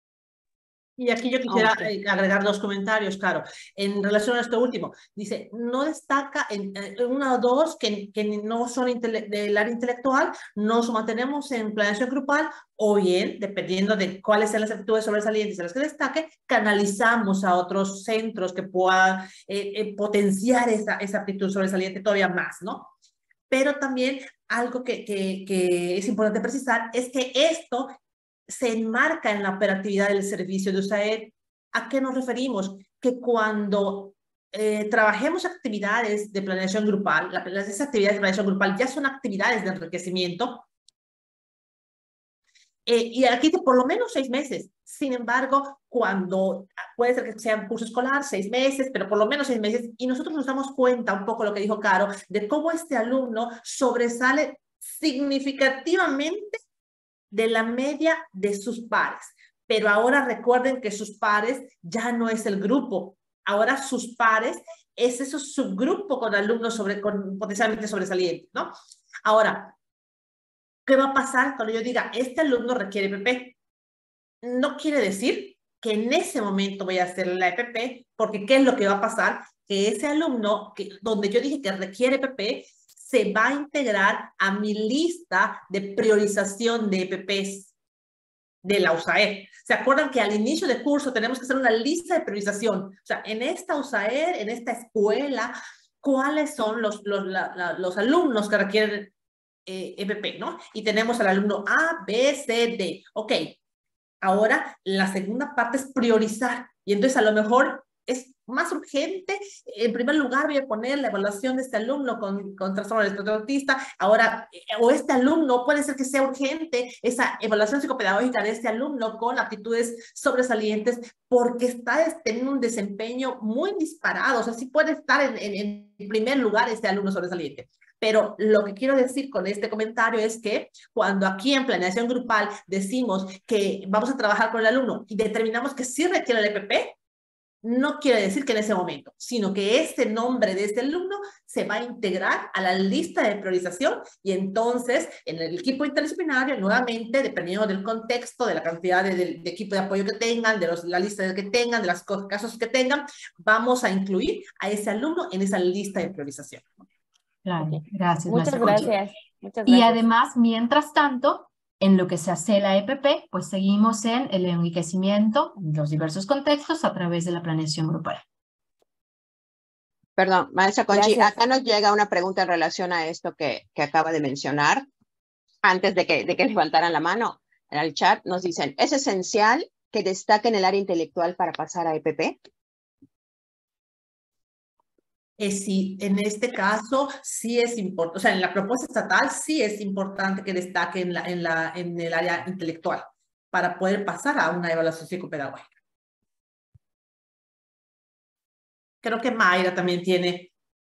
Y aquí yo quisiera okay. agregar dos comentarios, claro, en relación a esto último. Dice, no destaca en, en una o dos que, que no son del área intelectual, nos mantenemos en planeación grupal, o bien, dependiendo de cuáles sean las actitudes sobresalientes en las que destaque, canalizamos a otros centros que puedan eh, eh, potenciar esa, esa actitud sobresaliente todavía más, ¿no? Pero también algo que, que, que es importante precisar es que esto se enmarca en la operatividad del servicio de USAER. ¿A qué nos referimos? Que cuando eh, trabajemos actividades de planeación grupal, la, esas actividades de planeación grupal ya son actividades de enriquecimiento, eh, y aquí de por lo menos seis meses. Sin embargo, cuando puede ser que sea un curso escolar, seis meses, pero por lo menos seis meses, y nosotros nos damos cuenta, un poco lo que dijo Caro, de cómo este alumno sobresale significativamente de la media de sus pares. Pero ahora recuerden que sus pares ya no es el grupo. Ahora sus pares es ese subgrupo con alumnos sobre, con potencialmente sobresalientes, ¿no? Ahora, ¿qué va a pasar cuando yo diga, este alumno requiere E P P? No quiere decir que en ese momento voy a hacer la E P P, porque ¿qué es lo que va a pasar? Que ese alumno, que, donde yo dije que requiere E P P, se va a integrar a mi lista de priorización de E P Ps de la USAER. ¿Se acuerdan que al inicio de curso tenemos que hacer una lista de priorización? O sea, en esta USAER, en esta escuela, ¿cuáles son los, los, la, la, los alumnos que requieren eh, E P P, ¿no? Y tenemos al alumno A, B, C, D. Ok, ahora la segunda parte es priorizar. Y entonces a lo mejor es más urgente. En primer lugar voy a poner la evaluación de este alumno con, con trastorno del espectro autista. Ahora, o este alumno, puede ser que sea urgente esa evaluación psicopedagógica de este alumno con aptitudes sobresalientes porque está teniendo un desempeño muy disparado. O sea, sí puede estar en, en, en primer lugar este alumno sobresaliente. Pero lo que quiero decir con este comentario es que cuando aquí en planeación grupal decimos que vamos a trabajar con el alumno y determinamos que sí requiere el E P P, no quiere decir que en ese momento, sino que este nombre de este alumno se va a integrar a la lista de priorización y entonces en el equipo interdisciplinario, nuevamente, dependiendo del contexto, de la cantidad de, de, de equipo de apoyo que tengan, de los, la lista que tengan, de los casos que tengan, vamos a incluir a ese alumno en esa lista de priorización. Claro, okay. Gracias. Muchas gracias. Muchas gracias. Y además, mientras tanto, en lo que se hace la E P P, pues seguimos en el enriquecimiento de los diversos contextos a través de la planeación grupal. Perdón, maestra Conchi, gracias. Acá nos llega una pregunta en relación a esto que, que acaba de mencionar. Antes de que, de que levantaran la mano en el chat, nos dicen, ¿es esencial que destaquen el área intelectual para pasar a E P P? Eh, sí, en este caso sí es importante, o sea, en la propuesta estatal sí es importante que destaque en, la, en, la, en el área intelectual para poder pasar a una evaluación psicopedagógica. Creo que Mayra también tiene.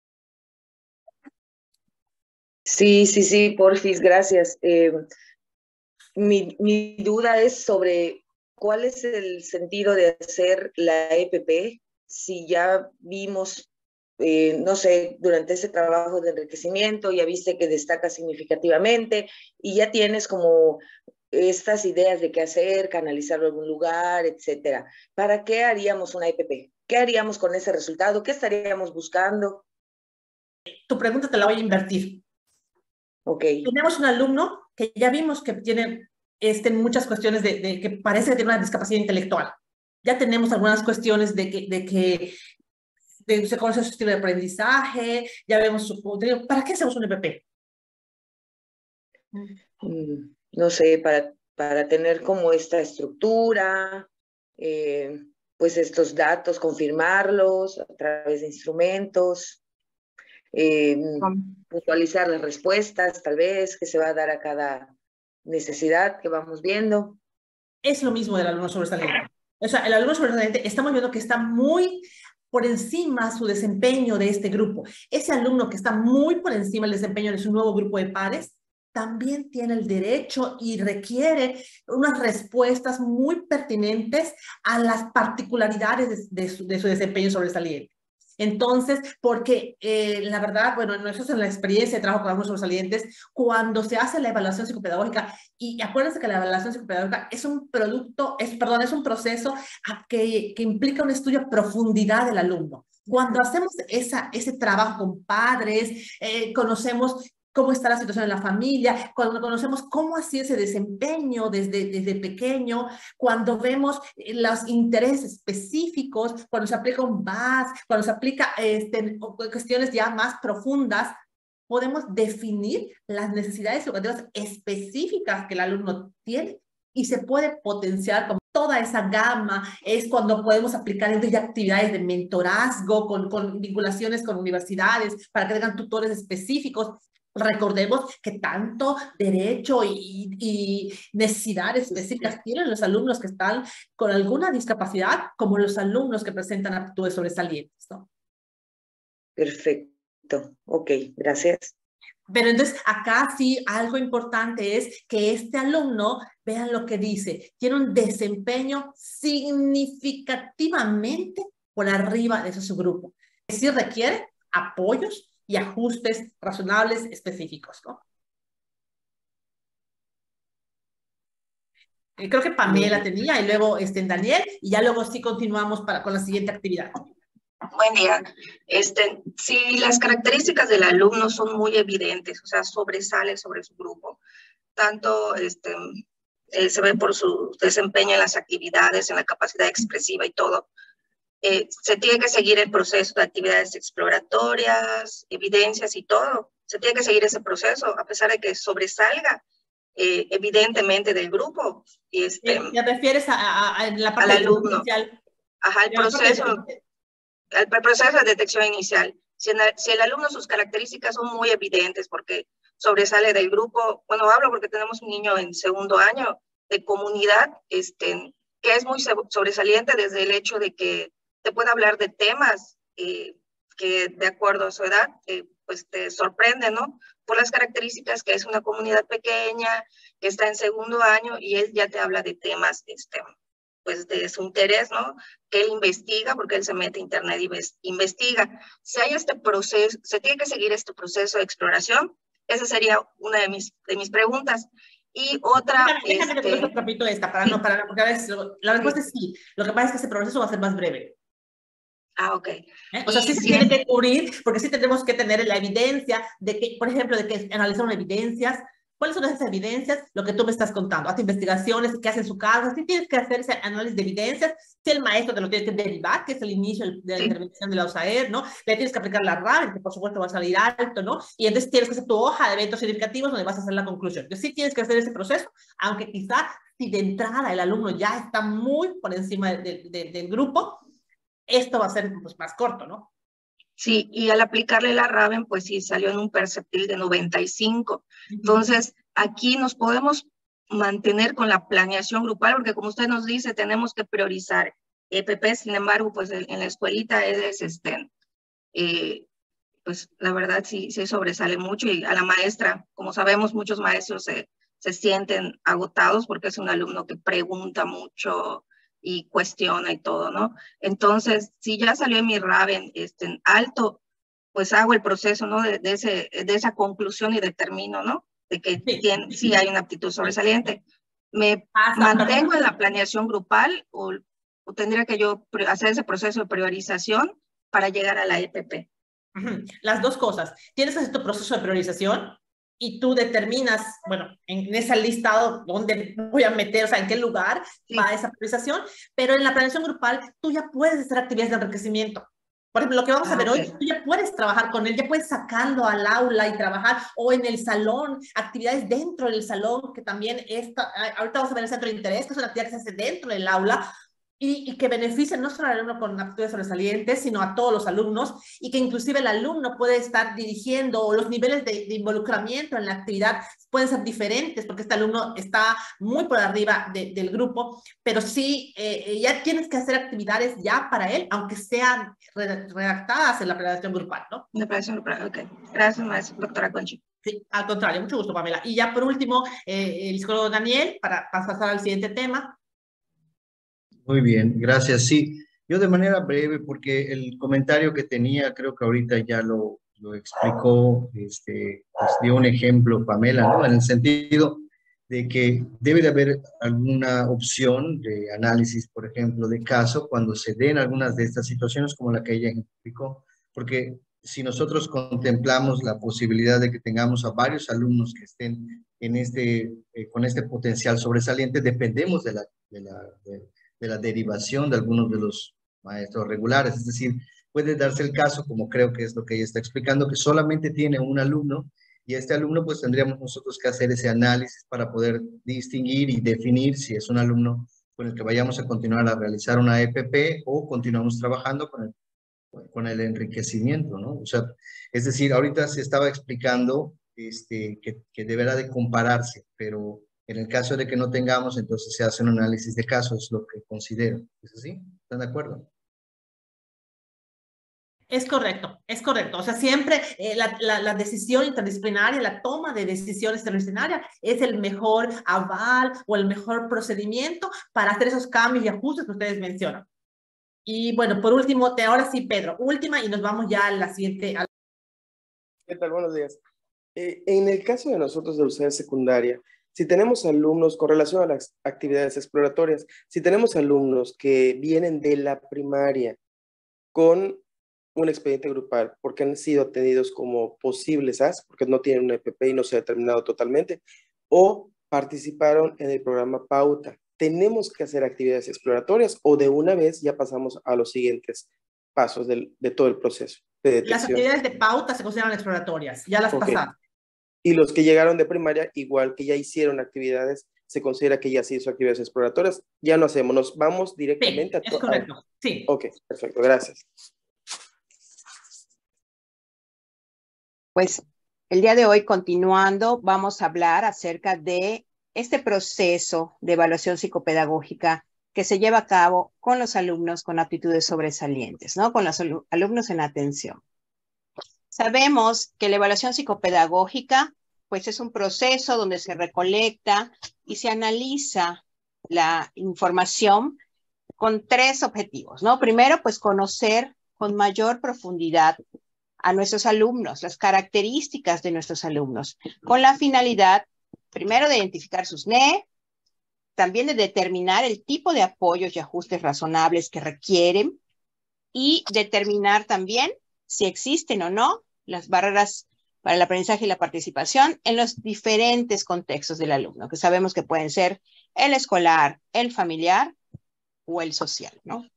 Sí, sí, sí, porfis, gracias. Eh, mi, mi duda es sobre cuál es el sentido de hacer la E P P si ya vimos... Eh, no sé, durante ese trabajo de enriquecimiento ya viste que destaca significativamente y ya tienes como estas ideas de qué hacer, canalizarlo a algún lugar, etcétera. ¿Para qué haríamos una E P P? ¿Qué haríamos con ese resultado? ¿Qué estaríamos buscando? Tu pregunta te la voy a invertir. Ok. Tenemos un alumno que ya vimos que tiene este, muchas cuestiones de, de que parece que tiene una discapacidad intelectual. Ya tenemos algunas cuestiones de que... De que De, se conoce su estilo de aprendizaje, ya vemos su contenido. ¿Para qué hacemos un E P P? Mm, no sé, para, para tener como esta estructura, eh, pues estos datos, confirmarlos a través de instrumentos, eh, puntualizar las respuestas, tal vez, que se va a dar a cada necesidad que vamos viendo. Es lo mismo del alumno sobresaliente. O sea, el alumno sobresaliente, estamos viendo que está muy por encima su desempeño de este grupo. Ese alumno que está muy por encima del desempeño de su nuevo grupo de pares, también tiene el derecho y requiere unas respuestas muy pertinentes a las particularidades de, de, su, de su desempeño sobresaliente. Entonces, porque eh, la verdad, bueno, eso es en la experiencia de trabajo con alumnos sobresalientes, cuando se hace la evaluación psicopedagógica, y acuérdense que la evaluación psicopedagógica es un producto, es, perdón, es un proceso que, que implica un estudio a profundidad del alumno. Cuando hacemos esa, ese trabajo con padres, eh, conocemos cómo está la situación en la familia, cuando conocemos cómo ha sido ese desempeño desde, desde pequeño, cuando vemos los intereses específicos, cuando se aplica un B A S, cuando se aplica este, cuestiones ya más profundas, podemos definir las necesidades educativas específicas que el alumno tiene y se puede potenciar como toda esa gama. Es cuando podemos aplicar entre actividades de mentorazgo con, con vinculaciones con universidades para que tengan tutores específicos. Recordemos que tanto derecho y, y necesidades específicas tienen los alumnos que están con alguna discapacidad como los alumnos que presentan aptitudes sobresalientes, ¿no? Perfecto. Ok, gracias. Pero entonces acá sí algo importante es que este alumno, vean lo que dice, tiene un desempeño significativamente por arriba de ese subgrupo. Es decir, requiere apoyos y ajustes razonables específicos, ¿no? Eh, creo que Pamela tenía y luego este, Daniel, y ya luego sí continuamos para, con la siguiente actividad. Buen día. Este, si las características del alumno son muy evidentes, o sea, sobresale sobre su grupo, tanto este, eh, se ve por su desempeño en las actividades, en la capacidad expresiva y todo, Eh, se tiene que seguir el proceso de actividades exploratorias, evidencias y todo, se tiene que seguir ese proceso, a pesar de que sobresalga eh, evidentemente del grupo. Y este, ¿Te refieres a, a, a la parte al alumno? inicial? Ajá, el proceso, el proceso de detección inicial. Si, en, si el alumno, sus características son muy evidentes porque sobresale del grupo, bueno, hablo porque tenemos un niño en segundo año de comunidad, este, que es muy sobresaliente desde el hecho de que te puede hablar de temas eh, que de acuerdo a su edad, eh, pues te sorprende, ¿no? Por las características que es una comunidad pequeña, que está en segundo año y él ya te habla de temas, este, pues de su interés, ¿no? Que él investiga, porque él se mete a internet y investiga. Si hay este proceso, se tiene que seguir este proceso de exploración. Esa sería una de mis, de mis preguntas. Y otra... Déjame, déjame este, que te repito esta, para no parar, porque a veces la respuesta es sí. Lo que pasa es que ese proceso va a ser más breve. Ah, ok. ¿Eh? O sea, sí se sí, tiene que cubrir, porque sí tenemos que tener la evidencia de que, por ejemplo, de que analizaron evidencias. ¿Cuáles son esas evidencias? Lo que tú me estás contando. Hace investigaciones, ¿qué hace en su casa? Sí tienes que hacer ese análisis de evidencias. Si el maestro te lo tiene que derivar, que es el inicio de la sí. intervención de la USAER, ¿no? Le tienes que aplicar la R A B, que por supuesto va a salir alto, ¿no? Y entonces tienes que hacer tu hoja de eventos significativos donde vas a hacer la conclusión. Entonces sí tienes que hacer ese proceso, aunque quizá si de entrada el alumno ya está muy por encima de, de, de, del grupo, esto va a ser pues, más corto, ¿no? Sí, y al aplicarle la R A B, pues sí, salió en un perceptil de noventa y cinco. Entonces, aquí nos podemos mantener con la planeación grupal, porque como usted nos dice, tenemos que priorizar E P P, sin embargo, pues en la escuelita es, este, eh, pues la verdad sí, sí sobresale mucho, y a la maestra, como sabemos, muchos maestros se, se sienten agotados porque es un alumno que pregunta mucho y cuestiona y todo, ¿no? Entonces, si ya salió en mi R A B este, en alto, pues hago el proceso, ¿no? De, de, ese, de esa conclusión y determino, ¿no? De que sí, tiene, sí hay una aptitud sobresaliente. ¿Me Hasta mantengo en la planeación grupal o, o tendría que yo hacer ese proceso de priorización para llegar a la E P P? Las dos cosas. Tienes que hacer tu proceso de priorización y tú determinas, bueno, en ese listado dónde voy a meter, o sea, en qué lugar sí. va esa priorización, pero en la planeación grupal tú ya puedes hacer actividades de enriquecimiento. Por ejemplo, lo que vamos ah, a ver okay. hoy, tú ya puedes trabajar con él, ya puedes sacarlo al aula y trabajar, o en el salón, actividades dentro del salón, que también está, ahorita vamos a ver el centro de interés, que es una actividad que se hace dentro del aula, Y, y que beneficia no solo al alumno con aptitudes sobresalientes, sino a todos los alumnos, y que inclusive el alumno puede estar dirigiendo, o los niveles de, de involucramiento en la actividad pueden ser diferentes, porque este alumno está muy por arriba de, del grupo, pero sí, eh, ya tienes que hacer actividades ya para él, aunque sean redactadas en la planeación grupal, ¿no? La planeación grupal, ok. Gracias, maestra, doctora Conchi. Sí, al contrario, mucho gusto, Pamela. Y ya por último, eh, el psicólogo Daniel, para pasar al siguiente tema. Muy bien, gracias. Sí, yo de manera breve, porque el comentario que tenía, creo que ahorita ya lo, lo explicó, este, pues dio un ejemplo, Pamela, ¿no? En el sentido de que debe de haber alguna opción de análisis, por ejemplo, de caso, cuando se den algunas de estas situaciones como la que ella explicó, porque si nosotros contemplamos la posibilidad de que tengamos a varios alumnos que estén en este, eh, con este potencial sobresaliente, dependemos de la... De la de, de la derivación de algunos de los maestros regulares. Es decir, puede darse el caso, como creo que es lo que ella está explicando, que solamente tiene un alumno, y este alumno pues tendríamos nosotros que hacer ese análisis para poder distinguir y definir si es un alumno con el que vayamos a continuar a realizar una E P P o continuamos trabajando con el, con el enriquecimiento, ¿no? O sea, es decir, ahorita se estaba explicando este, que, que deberá de compararse, pero en el caso de que no tengamos, entonces se hace un análisis de casos, es lo que considero. ¿Es así? ¿Están de acuerdo? Es correcto, es correcto. O sea, siempre eh, la, la, la decisión interdisciplinaria, la toma de decisiones interdisciplinarias es el mejor aval o el mejor procedimiento para hacer esos cambios y ajustes que ustedes mencionan. Y bueno, por último, te, ahora sí, Pedro, última y nos vamos ya a la siguiente. ¿Qué tal? Buenos días. Eh, en el caso de nosotros de U S A E R secundaria, si tenemos alumnos, con relación a las actividades exploratorias, si tenemos alumnos que vienen de la primaria con un expediente grupal, porque han sido atendidos como posibles A S, porque no tienen una E P P y no se ha determinado totalmente, o participaron en el programa Pauta, ¿tenemos que hacer actividades exploratorias o de una vez ya pasamos a los siguientes pasos del, de todo el proceso? de Las detección. actividades de pauta se consideran exploratorias, ya las Okay. pasaron. Y los que llegaron de primaria, igual que ya hicieron actividades, se considera que ya se hizo actividades exploratorias. Ya no hacemos, nos vamos Sí, directamente a... es correcto, sí. Ok, perfecto, gracias. Pues el día de hoy, continuando, vamos a hablar acerca de este proceso de evaluación psicopedagógica que se lleva a cabo con los alumnos con aptitudes sobresalientes, ¿no? Con los alumnos en atención. Sabemos que la evaluación psicopedagógica, pues es un proceso donde se recolecta y se analiza la información con tres objetivos, ¿no? Primero, pues conocer con mayor profundidad a nuestros alumnos, las características de nuestros alumnos, con la finalidad, primero, de identificar sus N E, también de determinar el tipo de apoyos y ajustes razonables que requieren y determinar también si existen o no las barreras para el aprendizaje y la participación en los diferentes contextos del alumno, que sabemos que pueden ser el escolar, el familiar o el social, ¿no?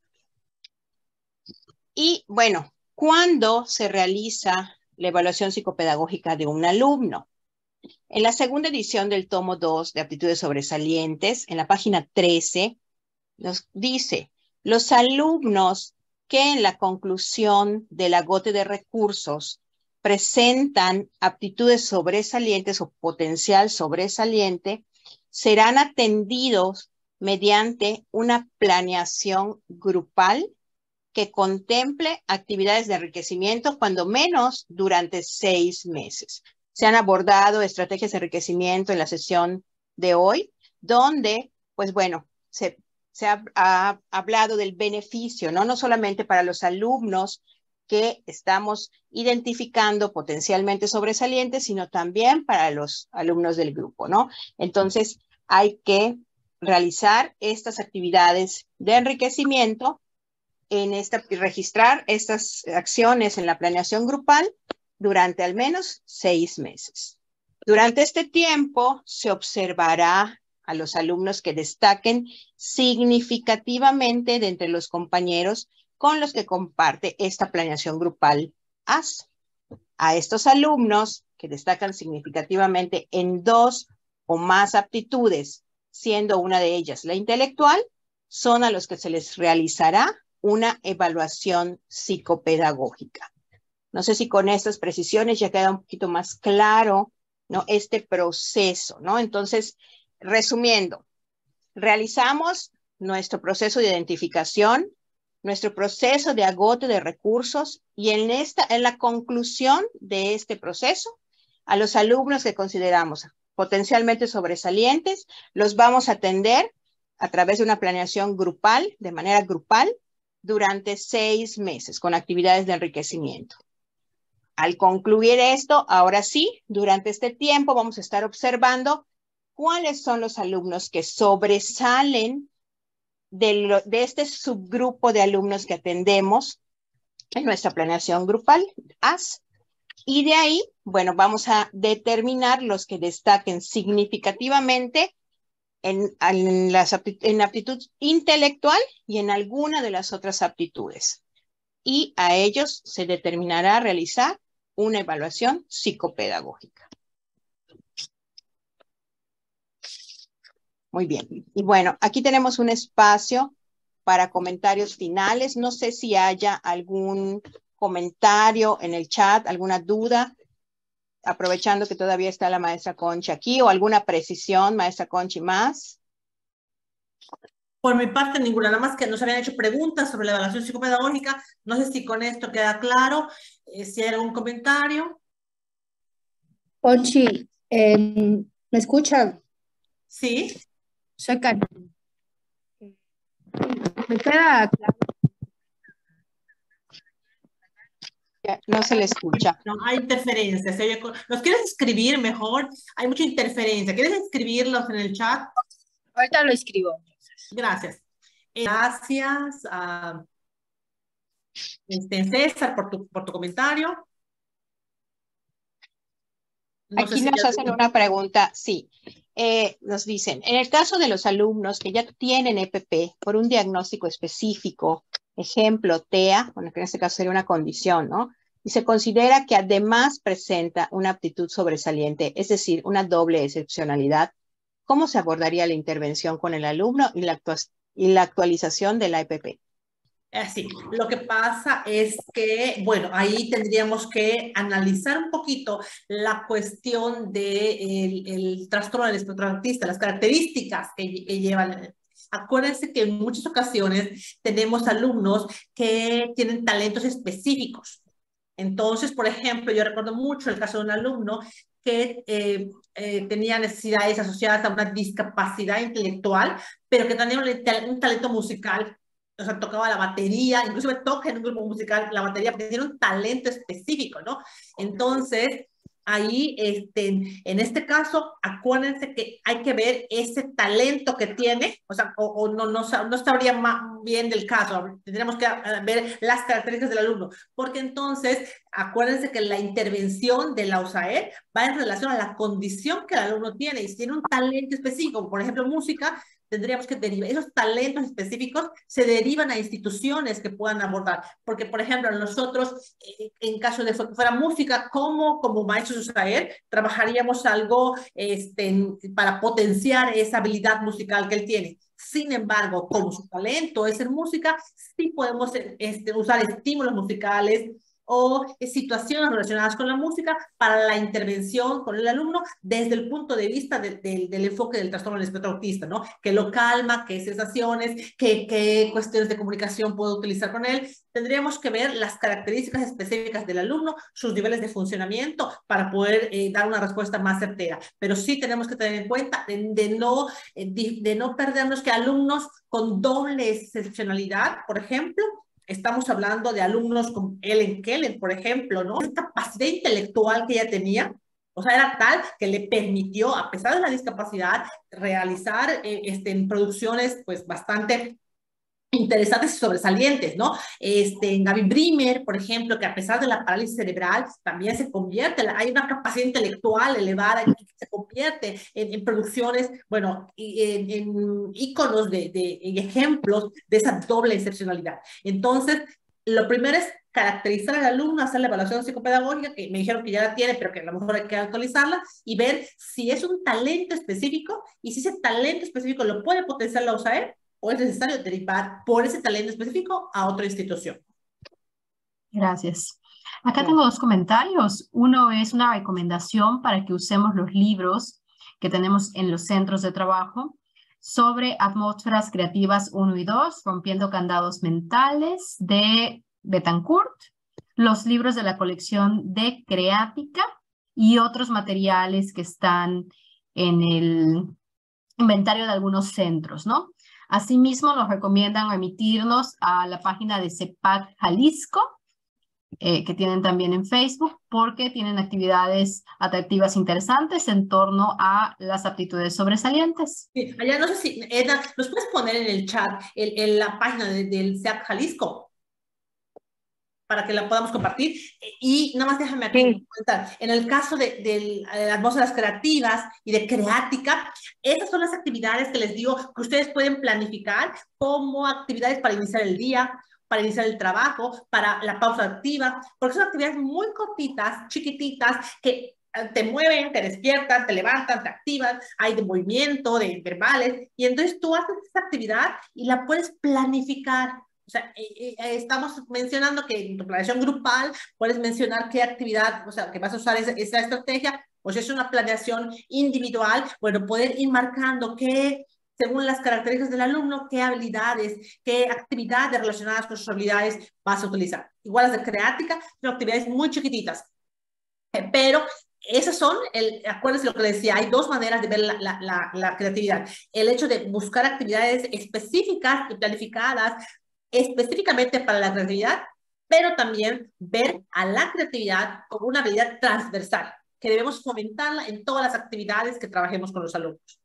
Y bueno, ¿cuándo se realiza la evaluación psicopedagógica de un alumno? En la segunda edición del tomo dos de aptitudes sobresalientes, en la página trece, nos dice, los alumnos que en la conclusión del agote de recursos presentan aptitudes sobresalientes o potencial sobresaliente, serán atendidos mediante una planeación grupal que contemple actividades de enriquecimiento, cuando menos durante seis meses. Se han abordado estrategias de enriquecimiento en la sesión de hoy, donde, pues bueno, se, se ha, ha hablado del beneficio, ¿no? No solamente para los alumnos que estamos identificando potencialmente sobresalientes, sino también para los alumnos del grupo, ¿no? Entonces, hay que realizar estas actividades de enriquecimiento en esta, y registrar estas acciones en la planeación grupal durante al menos seis meses. Durante este tiempo se observará a los alumnos que destaquen significativamente de entre los compañeros con los que comparte esta planeación grupal A S. A estos alumnos que destacan significativamente en dos o más aptitudes, siendo una de ellas la intelectual, son a los que se les realizará una evaluación psicopedagógica. No sé si con estas precisiones ya queda un poquito más claro, ¿no? Este proceso, ¿no? Entonces, resumiendo, realizamos nuestro proceso de identificación, nuestro proceso de agote de recursos y en, esta, en la conclusión de este proceso, a los alumnos que consideramos potencialmente sobresalientes, los vamos a atender a través de una planeación grupal, de manera grupal, durante seis meses con actividades de enriquecimiento. Al concluir esto, ahora sí, durante este tiempo vamos a estar observando cuáles son los alumnos que sobresalen de, lo, de este subgrupo de alumnos que atendemos en nuestra planeación grupal, A S. Y de ahí, bueno, vamos a determinar los que destaquen significativamente En, en, las aptitud, en aptitud intelectual y en alguna de las otras aptitudes. Y a ellos se determinará realizar una evaluación psicopedagógica. Muy bien. Y bueno, aquí tenemos un espacio para comentarios finales. No sé si haya algún comentario en el chat, alguna duda, aprovechando que todavía está la maestra Conchi aquí, o alguna precisión, maestra Conchi, más. Por mi parte, ninguna, nada más que nos habían hecho preguntas sobre la evaluación psicopedagógica. No sé si con esto queda claro, eh, si hay algún comentario. Conchi, eh, ¿me escuchan? Sí. Soy Karen. ¿Me queda claro? No se le escucha. No, hay interferencia. ¿Se oye? ¿Los quieres escribir mejor? Hay mucha interferencia. ¿Quieres escribirlos en el chat? Ahorita lo escribo. Gracias. Gracias a este, César por tu, por tu comentario. No Aquí sé si nos hacen una pregunta, sí. Eh, nos dicen, en el caso de los alumnos que ya tienen E P P por un diagnóstico específico ejemplo, T E A, bueno, que en este caso sería una condición, ¿no? Y se considera que además presenta una aptitud sobresaliente, es decir, una doble excepcionalidad, ¿cómo se abordaría la intervención con el alumno y la, actua y la actualización de la E P P? Así, lo que pasa es que, bueno, ahí tendríamos que analizar un poquito la cuestión del de el trastorno del espectro autista, las características que, que llevan. Acuérdense que en muchas ocasiones tenemos alumnos que tienen talentos específicos. Entonces, por ejemplo, yo recuerdo mucho el caso de un alumno que eh, eh, tenía necesidades asociadas a una discapacidad intelectual, pero que tenía un, un talento musical. O sea, tocaba la batería, inclusive toca en un grupo musical la batería, porque tiene un talento específico, ¿no? Entonces, ahí, este, en este caso, acuérdense que hay que ver ese talento que tiene, o sea, o, o no, no, no sabría más bien del caso, tendríamos que ver las características del alumno, porque entonces, acuérdense que la intervención de la U S A E va en relación a la condición que el alumno tiene, y si tiene un talento específico, por ejemplo, música, tendríamos que derivar, esos talentos específicos se derivan a instituciones que puedan abordar, porque por ejemplo nosotros, eh, en caso de fuera música, como, como maestros de U S A E, trabajaríamos algo este, para potenciar esa habilidad musical que él tiene. Sin embargo, como su talento es en música, sí podemos este, usar estímulos musicales o situaciones relacionadas con la música para la intervención con el alumno desde el punto de vista de, de, del enfoque del trastorno del espectro autista, ¿no? Que lo calma, qué sensaciones, qué, qué cuestiones de comunicación puedo utilizar con él. Tendríamos que ver las características específicas del alumno, sus niveles de funcionamiento para poder eh, dar una respuesta más certera. Pero sí tenemos que tener en cuenta de, de, no, de, de no perdernos que alumnos con doble excepcionalidad, por ejemplo, estamos hablando de alumnos como Ellen Keller, por ejemplo, ¿no? Esa capacidad intelectual que ella tenía, o sea, era tal que le permitió, a pesar de la discapacidad, realizar eh, este, en producciones pues bastante interesantes y sobresalientes, ¿no? Este, en Gaby Brimer, por ejemplo, que a pesar de la parálisis cerebral, también se convierte, hay una capacidad intelectual elevada que se convierte en, en producciones, bueno, en, en íconos de, de en ejemplos de esa doble excepcionalidad. Entonces, lo primero es caracterizar al alumno, hacer la evaluación psicopedagógica, que me dijeron que ya la tiene, pero que a lo mejor hay que actualizarla, y ver si es un talento específico, y si ese talento específico lo puede potenciar la U S A E, o es necesario derivar por ese talento específico a otra institución. Gracias. Acá tengo dos comentarios. Uno es una recomendación para que usemos los libros que tenemos en los centros de trabajo sobre atmósferas creativas uno y dos, rompiendo candados mentales, de Betancourt, los libros de la colección de Creática y otros materiales que están en el inventario de algunos centros, ¿no? Asimismo, nos recomiendan remitirnos a la página de CEPAC Jalisco, eh, que tienen también en Facebook, porque tienen actividades atractivas interesantes en torno a las aptitudes sobresalientes. Sí, allá no sé si, Edna, ¿nos puedes poner en el chat el, el, la página de, del CEPAC Jalisco? Para que la podamos compartir. Y nada más déjame aquí sí. comentar. En el caso de, de, de atmósferas creativas y de Creática, esas son las actividades que les digo que ustedes pueden planificar como actividades para iniciar el día, para iniciar el trabajo, para la pausa activa, porque son actividades muy cortitas, chiquititas, que te mueven, te despiertan, te levantan, te activan, hay de movimiento, de verbales, y entonces tú haces esa actividad y la puedes planificar. O sea, eh, eh, estamos mencionando que en tu planeación grupal puedes mencionar qué actividad, o sea, que vas a usar esa, esa estrategia, o si es una planeación individual, bueno, poder ir marcando qué, según las características del alumno, qué habilidades, qué actividades relacionadas con sus habilidades vas a utilizar. Igual las de Creática, son actividades muy chiquititas, eh, pero esas son, el, acuérdense lo que les decía, hay dos maneras de ver la, la, la, la creatividad. El hecho de buscar actividades específicas y planificadas específicamente para la creatividad, pero también ver a la creatividad como una habilidad transversal, que debemos fomentarla en todas las actividades que trabajemos con los alumnos.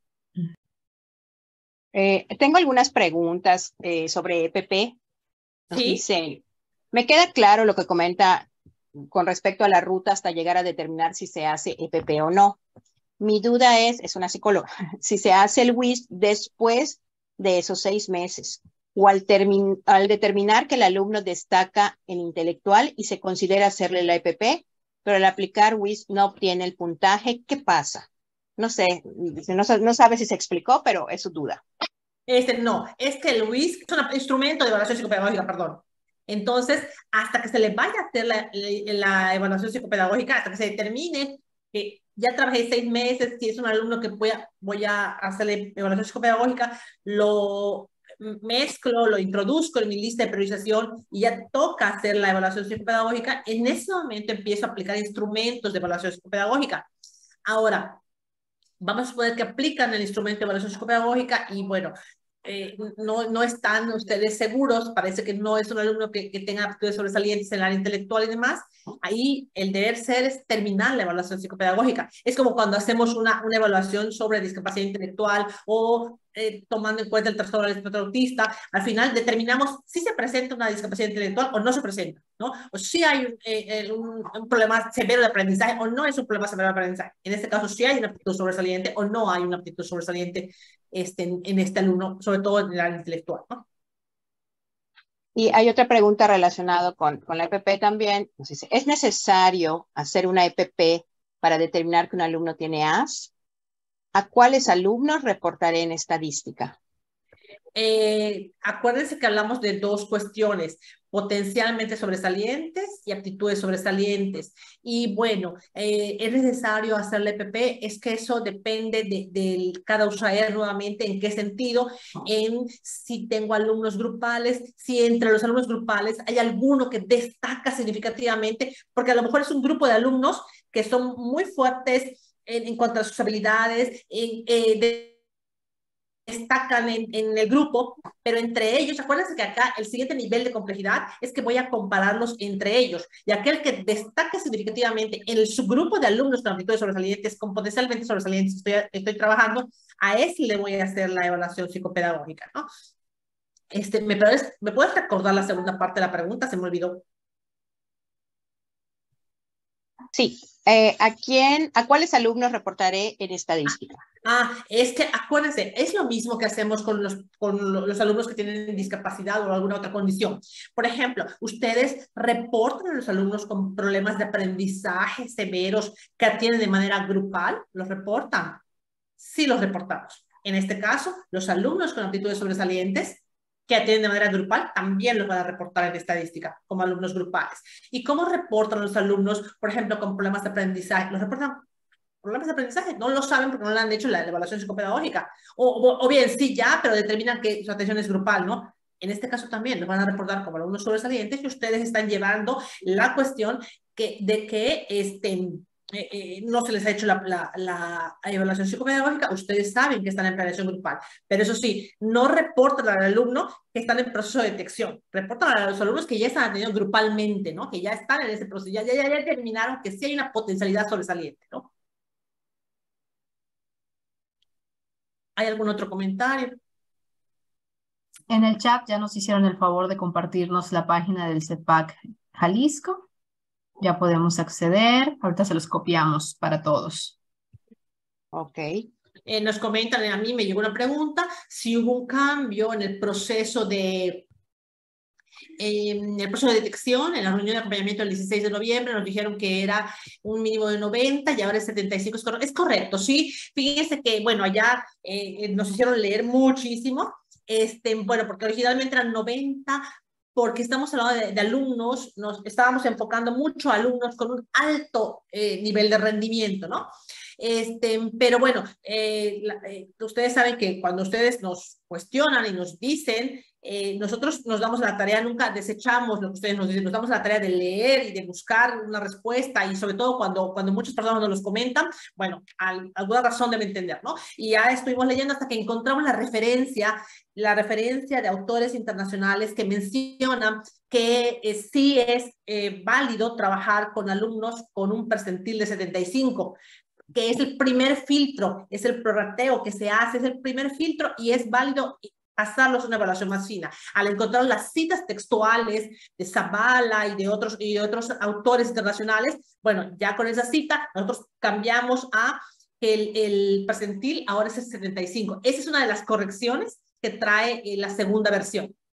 Eh, tengo algunas preguntas eh, sobre E P P. Nos ¿Sí? dice, me queda claro lo que comenta con respecto a la ruta hasta llegar a determinar si se hace E P P o no. Mi duda es, es una psicóloga, si se hace el W I S después de esos seis meses. o al, termin al determinar que el alumno destaca en intelectual y se considera hacerle la E P P, pero al aplicar W I S no obtiene el puntaje, ¿qué pasa? No sé, no, no sabe si se explicó, pero es su duda. Este, no, es que el W I S es un instrumento de evaluación psicopedagógica, perdón. Entonces, hasta que se le vaya a hacer la, la, la evaluación psicopedagógica, hasta que se determine que ya trabajé seis meses, si es un alumno que voy a, voy a hacerle evaluación psicopedagógica, lo mezclo, lo introduzco en mi lista de priorización y ya toca hacer la evaluación psicopedagógica, en ese momento empiezo a aplicar instrumentos de evaluación psicopedagógica. Ahora, vamos a suponer que aplican el instrumento de evaluación psicopedagógica y bueno, eh, no, no están ustedes seguros, parece que no es un alumno que, que tenga aptitudes sobresalientes en el área intelectual y demás, ahí el deber ser es terminar la evaluación psicopedagógica. Es como cuando hacemos una, una evaluación sobre discapacidad intelectual o eh, tomando en cuenta el trastorno del espectro autista, al final determinamos si se presenta una discapacidad intelectual o no se presenta, ¿no? O si hay un, eh, un, un problema severo de aprendizaje o no es un problema severo de aprendizaje. En este caso, si hay una aptitud sobresaliente o no hay una aptitud sobresaliente este, en, en este alumno, sobre todo en el área intelectual, ¿no? Y hay otra pregunta relacionada con, con la E P P también. Nos dice, ¿es necesario hacer una E P P para determinar que un alumno tiene A S? ¿A cuáles alumnos reportaré en estadística? Eh, acuérdense que hablamos de dos cuestiones, potencialmente sobresalientes y aptitudes sobresalientes. Y bueno, eh, es necesario hacer la E P P, es que eso depende de, de cada usuario nuevamente, en qué sentido, en si tengo alumnos grupales, si entre los alumnos grupales hay alguno que destaca significativamente, porque a lo mejor es un grupo de alumnos que son muy fuertes en, en cuanto a sus habilidades, en, eh, de destacan en, en el grupo, pero entre ellos, acuérdense que acá el siguiente nivel de complejidad es que voy a compararlos entre ellos, y aquel que destaque significativamente en el subgrupo de alumnos con aptitudes sobresalientes, con potencialmente sobresalientes, estoy, estoy trabajando, a ese le voy a hacer la evaluación psicopedagógica, ¿no? Este, ¿me, puedes, ¿Me puedes recordar la segunda parte de la pregunta? Se me olvidó. Sí, eh, ¿a quién, a cuáles alumnos reportaré en estadística? Ah, es que acuérdense, es lo mismo que hacemos con los, con los alumnos que tienen discapacidad o alguna otra condición. Por ejemplo, ustedes reportan a los alumnos con problemas de aprendizaje severos que atienden de manera grupal, ¿los reportan? Sí, los reportamos. En este caso, los alumnos con aptitudes sobresalientes que atienden de manera grupal, también los van a reportar en estadística como alumnos grupales. ¿Y cómo reportan los alumnos, por ejemplo, con problemas de aprendizaje? Los reportan problemas de aprendizaje, no lo saben porque no le han hecho la evaluación psicopedagógica, o, o, o bien sí ya, pero determinan que su atención es grupal, ¿no? En este caso también los van a reportar como alumnos sobresalientes y ustedes están llevando la cuestión que, de que este, eh, eh, no se les ha hecho la, la, la evaluación psicopedagógica, ustedes saben que están en planeación grupal, pero eso sí, no reportan al alumno que están en proceso de detección, reportan a los alumnos que ya están atendidos grupalmente, ¿no? Que ya están en ese proceso, ya, ya, ya determinaron que sí hay una potencialidad sobresaliente, ¿no? ¿Hay algún otro comentario? En el chat ya nos hicieron el favor de compartirnos la página del CEPAC Jalisco. Ya podemos acceder. Ahorita se los copiamos para todos. Ok. Eh, nos comentan, a mí me llegó una pregunta, si hubo un cambio en el proceso de... En el proceso de detección, en la reunión de acompañamiento del dieciséis de noviembre, nos dijeron que era un mínimo de noventa y ahora es setenta y cinco. Es, cor es correcto, sí. Fíjense que, bueno, allá eh, nos hicieron leer muchísimo. Este, bueno, porque originalmente eran noventa, porque estamos hablando de, de alumnos, nos estábamos enfocando mucho a alumnos con un alto eh, nivel de rendimiento, ¿no? Este, pero bueno, eh, la, eh, ustedes saben que cuando ustedes nos cuestionan y nos dicen, eh, nosotros nos damos la tarea, nunca desechamos lo que ustedes nos dicen, nos damos la tarea de leer y de buscar una respuesta, y sobre todo cuando, cuando muchas personas nos los comentan, bueno, al, alguna razón deben entender, ¿no? Y ya estuvimos leyendo hasta que encontramos la referencia, la referencia de autores internacionales que mencionan que eh, sí es eh, válido trabajar con alumnos con un percentil de setenta y cinco, que es el primer filtro, es el prorrateo que se hace, es el primer filtro y es válido pasarlos a una evaluación más fina. Al encontrar las citas textuales de Zavala y de otros, y de otros autores internacionales, bueno, ya con esa cita nosotros cambiamos a el, el percentil, ahora es el setenta y cinco. Esa es una de las correcciones que trae eh, la segunda versión.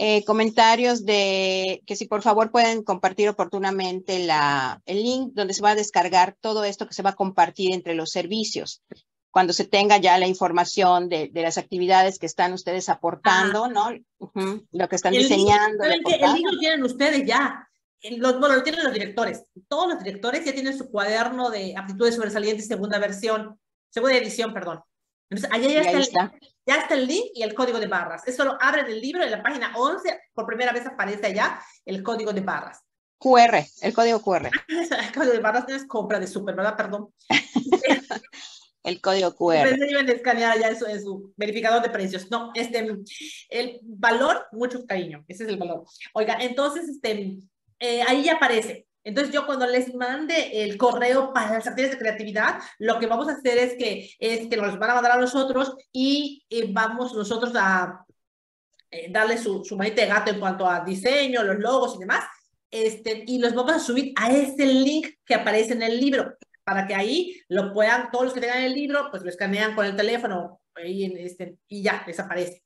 eh, comentarios de que si por favor pueden compartir oportunamente la, el link donde se va a descargar todo esto que se va a compartir entre los servicios. Cuando se tenga ya la información de, de las actividades que están ustedes aportando, ah, ¿no? Uh-huh, lo que están diseñando. ¿Saben qué? El link lo tienen ustedes ya. Los, bueno, lo tienen los directores. Todos los directores ya tienen su cuaderno de aptitudes sobresalientes, segunda versión, segunda edición, perdón. Entonces, allá ya está, está. El, ya está el link y el código de barras. Es solo abren el libro, en la página once, por primera vez aparece allá el código de barras. cu erre, el código cu erre. El código de barras no es compra de súper, ¿verdad? Perdón. El código cu erre. Pensé que iban a escanear ya eso en su verificador de precios. No, este, el valor, mucho cariño, ese es el valor. Oiga, entonces, este, eh, ahí ya aparece. Entonces, yo cuando les mande el correo para las actividades de creatividad, lo que vamos a hacer es que, es que nos van a mandar a nosotros y eh, vamos nosotros a eh, darle su, su manita de gato en cuanto a diseño, los logos y demás, este, y los vamos a subir a ese link que aparece en el libro, para que ahí lo puedan, todos los que tengan el libro, pues lo escanean con el teléfono y, en este, y ya, desaparece.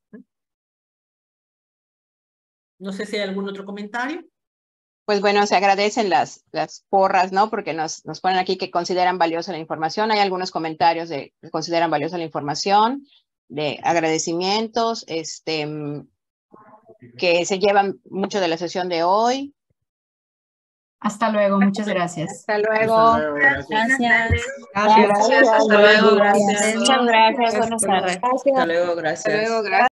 No sé si hay algún otro comentario. Pues bueno, se agradecen las, las porras, ¿no? Porque nos, nos ponen aquí que consideran valiosa la información. Hay algunos comentarios de que consideran valiosa la información, de agradecimientos, este, que se llevan mucho de la sesión de hoy. Hasta luego, muchas gracias. Hasta luego. Hasta luego, gracias. Gracias. Gracias, hasta luego, gracias. Muchas gracias, buenas tardes. Hasta luego, gracias. Hasta luego, gracias.